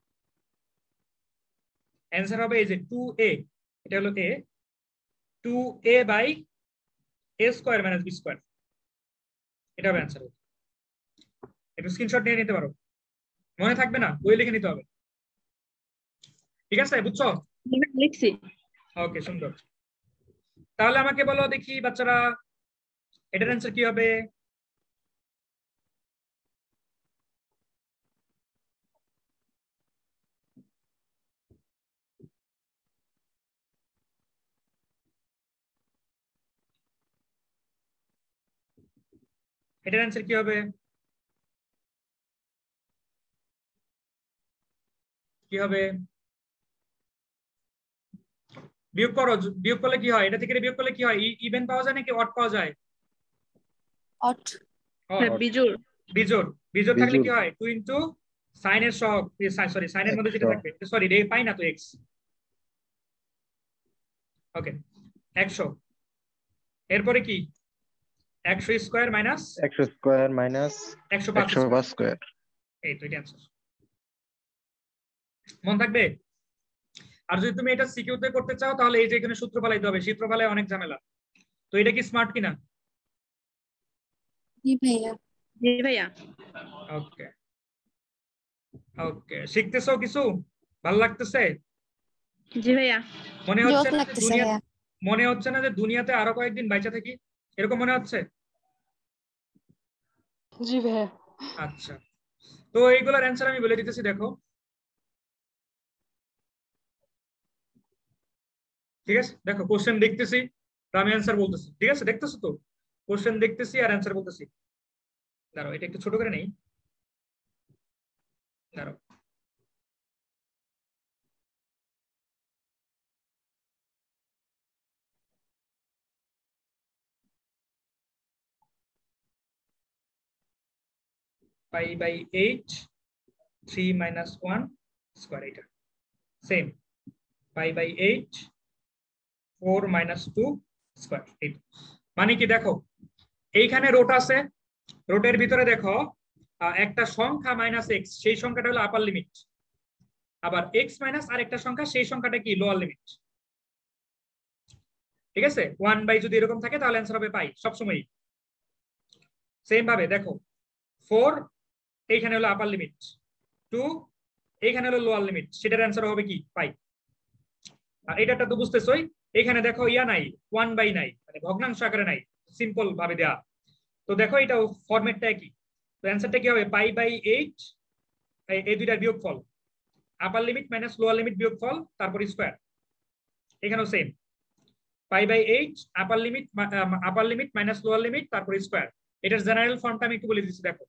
[SPEAKER 3] অ্যান্সার হবে এই যে টু এ, এটা হলো a, two a by a square minus b square, এটা হবে অ্যান্সার। একটু স্ক্রিনশট নিয়ে নিতে পারো, মনে থাকবে না, বই লিখে নিতে হবে, ঠিক আছে? বুঝছো?
[SPEAKER 5] লিখছি।
[SPEAKER 3] ওকে সুন্দর। তাহলে আমাকে বলো দেখি বাচ্চারা, এটার অ্যান্সার কি হবে? এটার অ্যান্সার কি হবে? কি হবে? বিয়োগ করো, বিয়োগ করলে কি হয়? এটা থেকে বিয়োগ করলে কি হয়? ইভেন পাওয়া যায় নাকি অড পাওয়া যায়?
[SPEAKER 1] অড।
[SPEAKER 5] বিজোড়।
[SPEAKER 3] বিজোড়। বিজোড় থাকলে কি হয়? টু ইনটু সাইনের সহগ, সরি সাইনের মধ্যে যেটা থাকবে, সরি রে পাই না তো এক্স, ওকে একশো। এরপরে কি? একশো স্কয়ার মাইনাস
[SPEAKER 6] একশো স্কয়ার মাইনাস
[SPEAKER 3] একশো পাঁচ
[SPEAKER 6] স্কয়ার,
[SPEAKER 3] এই তো এটা অ্যান্সার। মন থাকবে? আর যদি তুমি এটা সিকিউতে করতে চাও তাহলে এই যে এখানে সূত্র ফেলাইতে হবে, সূত্র ফেলায় অনেক ঝামেলা। তো এটা কি স্মার্ট কিনা?
[SPEAKER 1] জি ভাইয়া।
[SPEAKER 5] জি ভাইয়া।
[SPEAKER 3] ওকে ওকে, শিখতেছো কিছু? ভালো লাগতেছে?
[SPEAKER 5] জি ভাইয়া।
[SPEAKER 3] মনে হচ্ছে না যে দুনিয়া মনে হচ্ছে না যে দুনিয়াতে আরো কয়েকদিন বাইচা থাকি, এরকম মনে হচ্ছে?
[SPEAKER 5] জি ভাইয়া।
[SPEAKER 3] আচ্ছা তো এইগুলোর অ্যান্সার আমি বলে দিতেছি, দেখো ঠিক আছে। দেখো কোশ্চেন দেখতেছি তো আমি অ্যান্সার বলতেছি, ঠিক আছে? দেখতেছো তো, কোশ্চেন দেখতেছি আর অ্যান্সার বলতেছি। দাঁড়াও এটা একটু ছোট করে নেই, দাঁড়াও। Pi by eight three minus one square, এটা same pi by eight four minus two square. Eight মানে কি, দেখো এইখানে রোট আছে, রোটের ভিতরে দেখো একটা সংখ্যা মাইনাস এক্স, সেই সংখ্যাটা হলো আপার লিমিট, আবার এক্স মাইনাস আর একটা সংখ্যা, সেই সংখ্যাটা কি লোয়ার লিমিট, ঠিক আছে? ওয়ান বাই যদি এরকম থাকে তাহলে অ্যান্সার হবে পাই সবসময়। সেম ভাবে দেখো ফোর এইখানে হলো আপার লিমিট, টু এইখানে হলো লোয়ার লিমিট, সেটার অ্যান্সার হবে কি পাই। আর এটা তো বুঝতেছই, এখানে দেখো ইয়া নাই, ওয়ান বাই নাই, মানে ভগ্নাংশ আকারে নাই, সিম্পল ভাবে দেয়া। তো দেখো এটা ফরম্যাটটা একই, তো অ্যান্সারটা কি হবে পাই বাই এইট, এই দুইটার বিয়োগফল, upper limit minus lower limit বিয়োগফল, তারপর স্কোয়ার। এখানেও same pi by eight upper limit upper limit minus lower limit তারপর স্কোয়ার। এটার জেনারেল ফর্মটা আমি একটু বলে দিচ্ছি, দেখো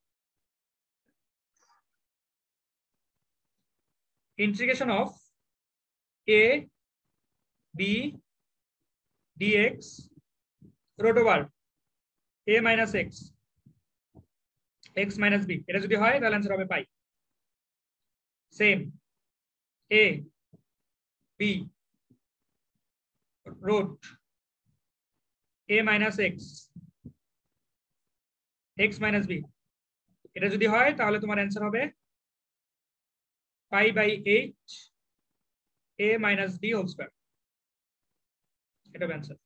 [SPEAKER 3] integration of a b d x root over a minus x x minus b, এটা যদি হয় তাহলে অ্যান্সার হবে pi. Same a b root a minus x x minus b, এটা যদি হয় তাহলে তোমার অ্যান্সার হবে pi by eight a minus b whole square, এটা অ্যান্সার।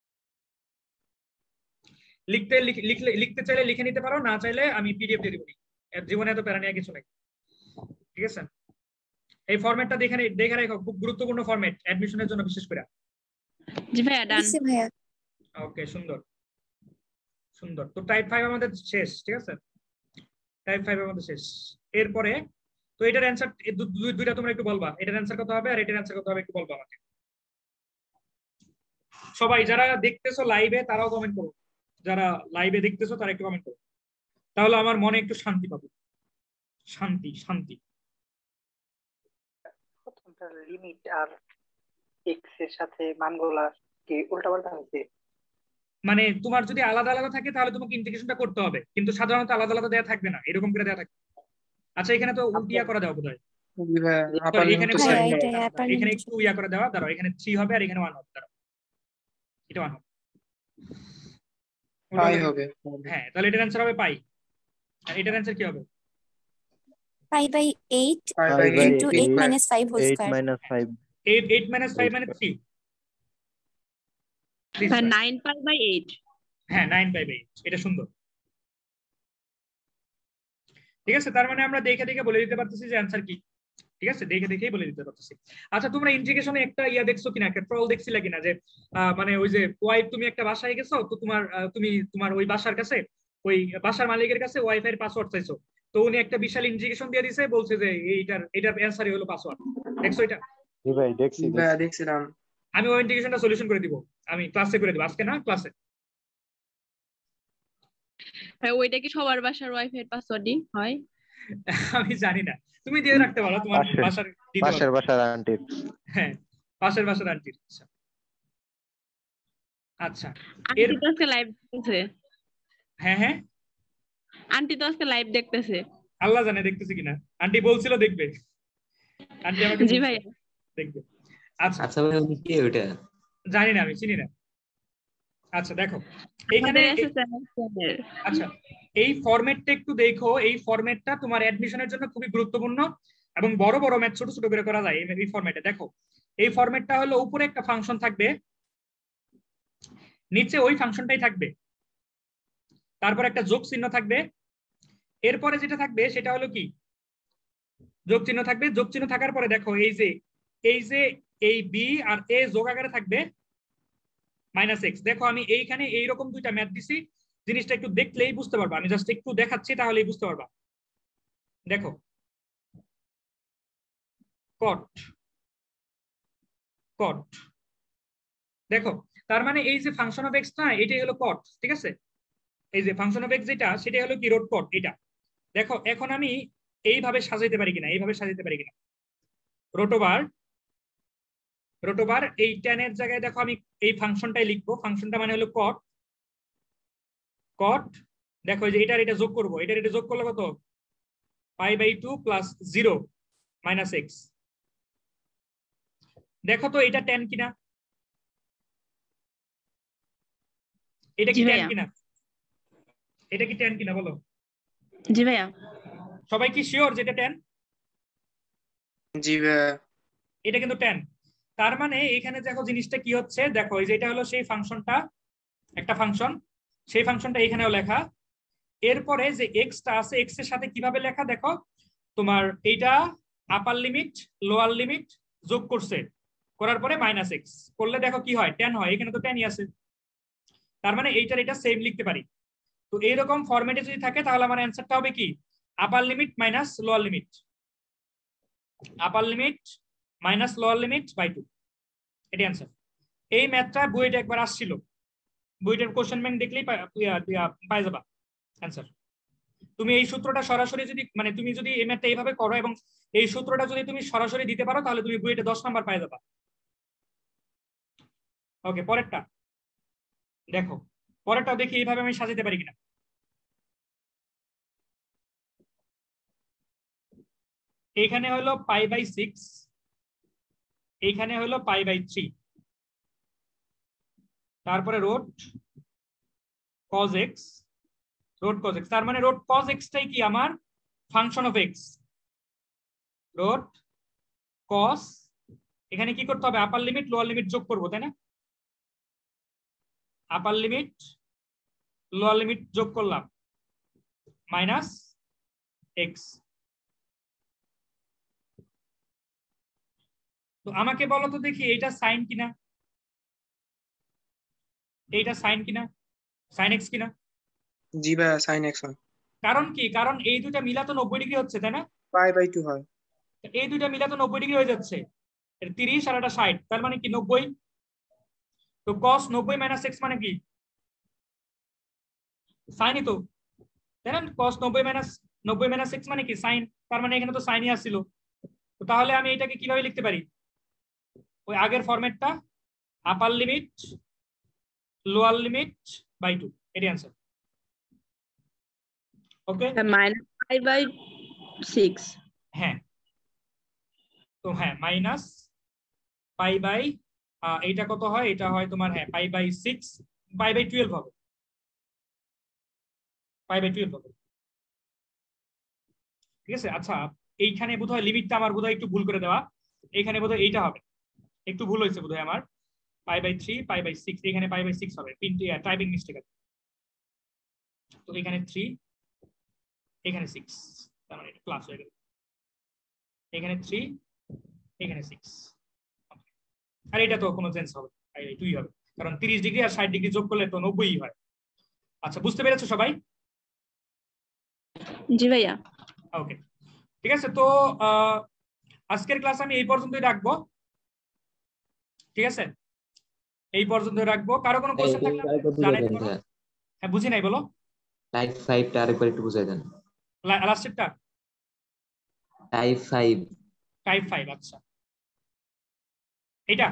[SPEAKER 3] লিখতে লিখলে লিখতে চাইলে লিখে নিতে পারো, না চাইলে আমি পিডিএফ দিয়ে দিব, জীবনে এত প্যারা নিয়ে কিছু নাই, ঠিক আছে? এই ফরম্যাটটা দেখে দেখে রাখো, খুব গুরুত্বপূর্ণ ফরম্যাট অ্যাডমিশনের জন্য বিশেষ করে।
[SPEAKER 11] জি ভাইয়া ডান।
[SPEAKER 3] ওকে সুন্দর সুন্দর। তো টাইপ ফাইভ আমাদের শেষ, ঠিক আছে? টাইপ ফাইভ আমাদের শেষ। এরপরে তো এটার অ্যান্সার দুইটা তোমরা একটু বলবা, এটার অ্যান্সার কত হবে আর এটার অ্যান্সার কত হবে একটু বলবা আমাকে। সবাই যারা দেখতেছো লাইভে তারাও কমেন্ট করো, যারা লাইভে দেখতেছো তারা একটু কমেন্ট করো, তাহলে আমার মনে একটু শান্তি পাবো, শান্তি শান্তি।
[SPEAKER 9] লিমিট আর এক্স এর সাথে মানগুলা কি উল্টাপাল্টা হয়েছে?
[SPEAKER 3] মানে তোমার যদি আলাদা আলাদা থাকে তাহলে তোমাকে ইন্টিগ্রেশনটা করতে হবে, কিন্তু সাধারণত আলাদা আলাদা দেয়া থাকবে না, এরকম করে দেয়া থাকবে। আচ্ছা এখানে তো উল্টিয়া করা দেওয়া বোধহয়, এখানে এখানে একটু ইয়া করে দেওয়া, দাঁড়াও এখানে থ্রি হবে আর এখানে ওয়ান হবে, দাঁড়াও এটা ওয়ান হবে,
[SPEAKER 7] হবে
[SPEAKER 3] হ্যাঁ তাহলে এটার অ্যান্সার হবে পাই। আর এটার অ্যান্সার কি হবে?
[SPEAKER 11] Pi by eight into eight minus five whole square.
[SPEAKER 3] Eight eight minus five মানে three,
[SPEAKER 11] nine pi by eight.
[SPEAKER 3] হ্যাঁ নাইন পাই বাই এইট, এটা সুন্দর, ঠিক আছে? তার মানে আমরা দেখে দেখে বলে দিতে পারতেছি যে অ্যান্সার কি, ঠিক আছে? দেখে দেখেই বলে দিতে পারতেছি। আচ্ছা তোমরা ইন্টিগ্রেশনে একটা ইয়া দেখছো কিনা, একটা ট্রল দেখছিলে কিনা, যে মানে ওই যে ওয়াইফ, তুমি একটা বাসায় গেছো, তো তোমার তুমি তোমার ওই বাসার কাছে, ওই বাসার মালিকের কাছে ওয়াইফাই এর পাসওয়ার্ড চাইছো, তো উনি একটা বিশাল ইন্টিগ্রেশন দিয়ে দিয়েছে, বলছে যে এইটার এটার অ্যান্সারই হলো পাসওয়ার্ড। দেখছো এটা?
[SPEAKER 7] জি ভাই দেখছি, ভাই দেখছিলাম।
[SPEAKER 3] আমি ওই ইন্টিগ্রেশনটা সলিউশন করে দিব, আমি ক্লাসে করে দিব, আজকে না ক্লাসে।
[SPEAKER 11] হ্যাঁ ওইটা কি সবার বাসার ওয়াইফাই এর পাসওয়ার্ডই হয়?
[SPEAKER 3] আমি জানি না, তুমি দিয়ে রাখতে পারো তোমার বাসার,
[SPEAKER 6] পাশের বাসার আন্টির।
[SPEAKER 3] হ্যাঁ পাশের বাসার আন্টির। আচ্ছা
[SPEAKER 11] আন্টি তো আজকে লাইভ দেখতেছে।
[SPEAKER 3] হ্যাঁ হ্যাঁ
[SPEAKER 11] আন্টি তো আজকে লাইভ দেখতেছে।
[SPEAKER 3] আল্লাহ জানে দেখতেছে কিনা, আন্টি বলছিল দেখবে, আন্টি আমাকে জি ভাই দেখবে। আচ্ছা
[SPEAKER 8] আচ্ছা ভাই উনি কে ওটা?
[SPEAKER 3] জানি না, আমি চিনি না। আচ্ছা দেখো এখানে, আচ্ছা এই ফরম্যাটটা একটু দেখো, এই ফরম্যাটটা তোমার অ্যাডমিশনের জন্য খুবই গুরুত্বপূর্ণ এবং বড় বড় ম্যাথ ছোট ছোট করে করা যায় এই ফরম্যাটে। দেখো এই ফরম্যাটটা হলো উপরে একটা ফাংশন থাকবে, নিচে ওই ফাংশনটাই থাকবে, তারপর একটা যোগ চিহ্ন থাকবে, এরপরে যেটা থাকবে সেটা হলো কি যোগ চিহ্ন থাকবে। যোগ চিহ্ন থাকার পরে দেখো এই যে এই যে এই বি আর এ যোগ আকারে থাকবে মাইনাস এক্স। দেখো আমি এইখানে এইরকম দুইটা ম্যাথ দিছি, জিনিসটা একটু দেখলেই বুঝতে পারবা, আমি জাস্ট একটু দেখাচ্ছি তাহলেই বুঝতে পারবা। দেখো কট কট দেখো, তার মানে এই যে ফাংশন অফ এক্স না, এটাই হলো কট, ঠিক আছে? এই যে ফাংশন অফ এক্স যেটা, সেটা হলো কি রোট কট এটা। দেখো এখন আমি এইভাবে সাজাইতে পারি কিনা, এইভাবে সাজাইতে পারি কিনা। রোটোবার রোটোবার এই tan এর জায়গায় দেখো আমি এই ফাংশনটাই লিখবো, ফাংশনটা মানে হলো কট কট দেখো এই যে এটার এটা যোগ করবো, এটার এটা যোগ করলে কত, pi by two plus zero minus x. দেখো তো এটা tan কিনা, এটা কি tan কিনা, এটা কি tan কিনা বলো?
[SPEAKER 12] জি ভাইয়া।
[SPEAKER 3] সবাই কি শিওর যেটা tan?
[SPEAKER 7] জি ভাইয়া।
[SPEAKER 3] এটা কিন্তু tan। তার মানে এখানে দেখো জিনিসটা কি হচ্ছে, দেখো এই যে এটা হলো সেই ফাংশনটা, একটা ফাংশন, সেই ফাংশনটা এখানেও লেখা। এরপরে যে এক্সটা আছে, এক্স এর সাথে কিভাবে লেখা দেখো, তোমার এইটা আপার লিমিট লোয়ার লিমিট যোগ করছে, করার পরে মাইনাস এক্স করলে দেখো কি হয়, tan হয়। এখানে তো tanই আছে, তার মানে এইটার এটা সেম লিখতে পারি। তো এইরকম ফরম্যাটে যদি থাকে তাহলে আমার অ্যান্সারটা হবে কি, upper limit minus lower limit, upper limit minus lower limit by two, এটি অ্যান্সার। এই ম্যাথটা বইটা একবার আসছিল, বইটার কোশ্চেন ব্যাংক দেখলেই পাই যাবা অ্যান্সার। তুমি এই সূত্রটা সরাসরি যদি মানে তুমি যদি এই ম্যাথটা এইভাবে করো এবং এই সূত্রটা যদি তুমি সরাসরি দিতে পারো তাহলে তুমি বইটা দশ নাম্বার পাই যাবা। ওকে, পরেরটা দেখো, পরেরটা দেখি এইভাবে আমি সাজাতে পারি কিনা। এইখানে হলো পাই বাই সিক্স, এইখানে হলো পাই বাই থ্রি, তারপরে root cos x, root cos x, তার মানে রোট কজ এক্সটাই কি আমার function of x. Root cos, এখানে কি করতে হবে, আপার লিমিট লোয়ার লিমিট যোগ করবো, তাই না? আপার লিমিট লোয়ার লিমিট যোগ করলাম, মাইনাস এক্স। তো আমাকে বলো তো দেখি এইটা সাইন কিনা, এইটা সাইন কিনা, সাইন এক্স কিনা?
[SPEAKER 7] জি ভাইয়া, সাইন এক্স হয়।
[SPEAKER 3] কারণ কি, কারণ এই দুইটা মিলা তো নব্বই ডিগ্রি হচ্ছে, তাই না?
[SPEAKER 7] পাই বাই টু হয়।
[SPEAKER 3] এই দুইটা মিলা তো নব্বই ডিগ্রি হয়ে যাচ্ছে, তিরিশ আর একটা ষাট, তার মানে কি নব্বই। তো কস নব্বই মাইনাস এক্স মানে কি সাইনই তো, তাই না? কস নব্বই মাইনাস নব্বই মাইনাস এক্স মানে কি সাইন, তার মানে এখানে তো সাইনই আসছিল। তো তাহলে আমি এটাকে কিভাবে লিখতে পারি, ওই আগের ফরম্যাটটা, upper limit lower limit by two, এটি answer. Okay,
[SPEAKER 12] minus five by six.
[SPEAKER 3] হ্যাঁ, তো হ্যাঁ মাইনাস পাই বাই এইটা কত হয়, এটা হয় তোমার হ্যাঁ pi by six, pi by twelve হবে, পাই বাই টুয়েলভ হবে, ঠিক আছে। আচ্ছা, এইখানে বোধহয় লিমিটটা আমার বোধহয় একটু ভুল করে দেওয়া, এখানে বোধহয় এইটা হবে, একটু ভুল হয়েছে বোধহয় আমার, pi by three pi by six, এখানে পাই বাই সিক্স হবে, টাইপিং মিস্টেক আছে। তো এখানে থ্রি, এখানে সিক্স, তার মানে এটা প্লাস হয়ে গেল, এখানে থ্রি, এখানে সিক্স, আর এটা তো কোনো চেঞ্জ হবে, দুই হবে, কারণ তিরিশ ডিগ্রি আর ষাট ডিগ্রি যোগ করলে তো নব্বই হয়। আচ্ছা, বুঝতে পেরেছো সবাই?
[SPEAKER 12] জি ভাইয়া।
[SPEAKER 3] ওকে, ঠিক আছে। তো আজকের ক্লাস আমি এই পর্যন্তই রাখবো, ঠিক আছে? এই পর্যন্ত রাখবো। কারো কোনো কোশ্চেন থাকলে জানাই দিন। হ্যাঁ, বুঝি নাই, বলো।
[SPEAKER 8] টাইপ ফাইভ টা আরেকবার একটু বুঝাই দেন।
[SPEAKER 3] লাস্টেরটা
[SPEAKER 8] টাইপ ফাইভ।
[SPEAKER 3] টাইপ ফাইভ, আচ্ছা। এটা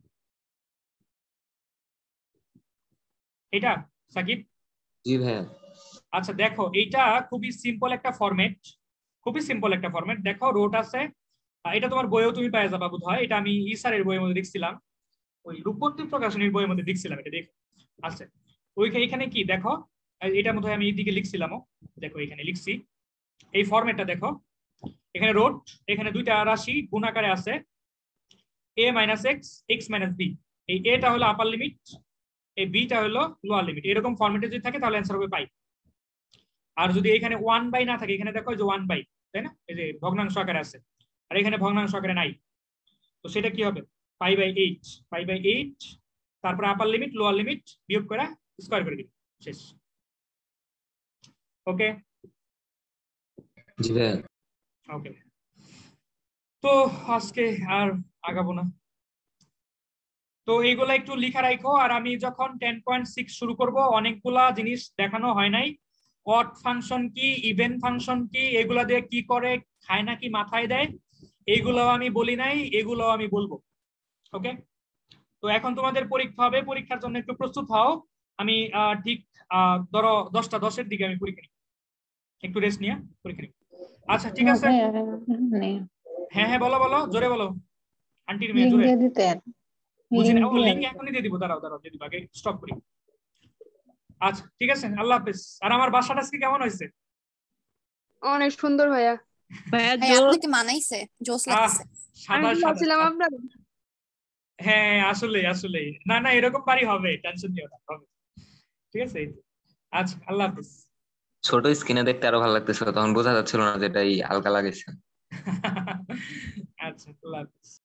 [SPEAKER 3] এটা সাকিব?
[SPEAKER 8] জি ভাইয়া।
[SPEAKER 3] আচ্ছা, দেখো এইটা খুবই সিম্পল একটা ফরম্যাট, খুবই সিম্পল একটা ফরম্যাট। দেখো রোট আছে, এটা তোমার বইয়েও তুমি পেয়ে যাবা বোধহয়, এটা আমি ইসারের বইয়ের মধ্যে দেখছিলাম, ওই রূপবতী প্রকাশনীর বইয়ের মধ্যে দেখছিলাম এটা, দেখো আচ্ছা ওইখানে এখানে কি দেখো, এটা বোধহয় আমি এইদিকে লিখছিলামও, দেখো এখানে লিখছি, এই ফরম্যাটটা দেখো, এখানে রোট, এখানে দুইটা রাশি গুণ আকারে আছে, a minus x, x minus b, এই এটা হলো আপার লিমিট, এই বিটা হলো লোয়ার লিমিট। এরকম ফরম্যাটে যদি থাকে তাহলে অ্যান্সার হবে পাই। আর যদি এখানে ওয়ান বাই না থাকে, এখানে দেখো যে ওয়ান বাই, তাই না, এই যে ভগ্নাংশ আকারে আছে, আর এখানে ভগ্নাংশ আকারে নাই, তো সেটা কি হবে, pi by eight, pi by eight, তারপর আপার লিমিট লোয়ার লিমিট বিয়োগ করে স্কয়ার করে দিবি, শেষ। ওকে,
[SPEAKER 8] জি ভাইয়া।
[SPEAKER 3] ওকে, তো আজকে আর আগাবো না। তো এইগুলা একটু লিখা রাখো। আর আমি যখন টেন পয়েন্ট সিক্স শুরু করব, অনেকগুলা জিনিস দেখানো হয় নাই। অড ফাংশন কি, ইভেন ফাংশন কি, এগুলা দিয়ে কি করে, খায় নাকি মাথায় দেয়, এইগুলাও আমি বলি নাই, এগুলাও আমি বলবো। ওকে, তো এখন তোমাদের পরীক্ষা হবে, পরীক্ষার জন্য একটু প্রস্তুত হও। আমি ঠিক ধরো দশটা দশের দিকে আমি পরীক্ষা নিই, একটু রেস্ট নিয়ে পরীক্ষা নিই। আচ্ছা ঠিক আছে, হ্যাঁ হ্যাঁ বলো বলো, জোরে বলো, আন্টির মেয়ে জোরে। বুঝি না, ও লিংক এখনই দিয়ে দিব, দাঁড়াও দাঁড়াও দিয়ে দিব, আগে স্টপ করি। আচ্ছা ঠিক আছে, আল্লাহ হাফেজ। আর আমার বাসাটা আজকে কেমন হয়েছে?
[SPEAKER 13] অনেক সুন্দর ভাইয়া।
[SPEAKER 12] ভাইয়া
[SPEAKER 11] ভাই আপনাকে মানাইছে, জোস লাগছে।
[SPEAKER 3] সাদা
[SPEAKER 13] আমি
[SPEAKER 3] সাদা
[SPEAKER 13] বলছিলাম আপনার
[SPEAKER 3] হ্যাঁ আসলে আসলে না না এরকম বাড়ি হবে, টেনশন নিও না, হবে। ঠিক আছে, আচ্ছা আল্লাহ হাফেজ।
[SPEAKER 8] ছোট স্ক্রিনে দেখতে আরো ভালো লাগতেছিল, তখন বোঝা যাচ্ছিল না যেটা এই হালকা লাগেছে।
[SPEAKER 3] আচ্ছা আল্লাহ হাফেজ।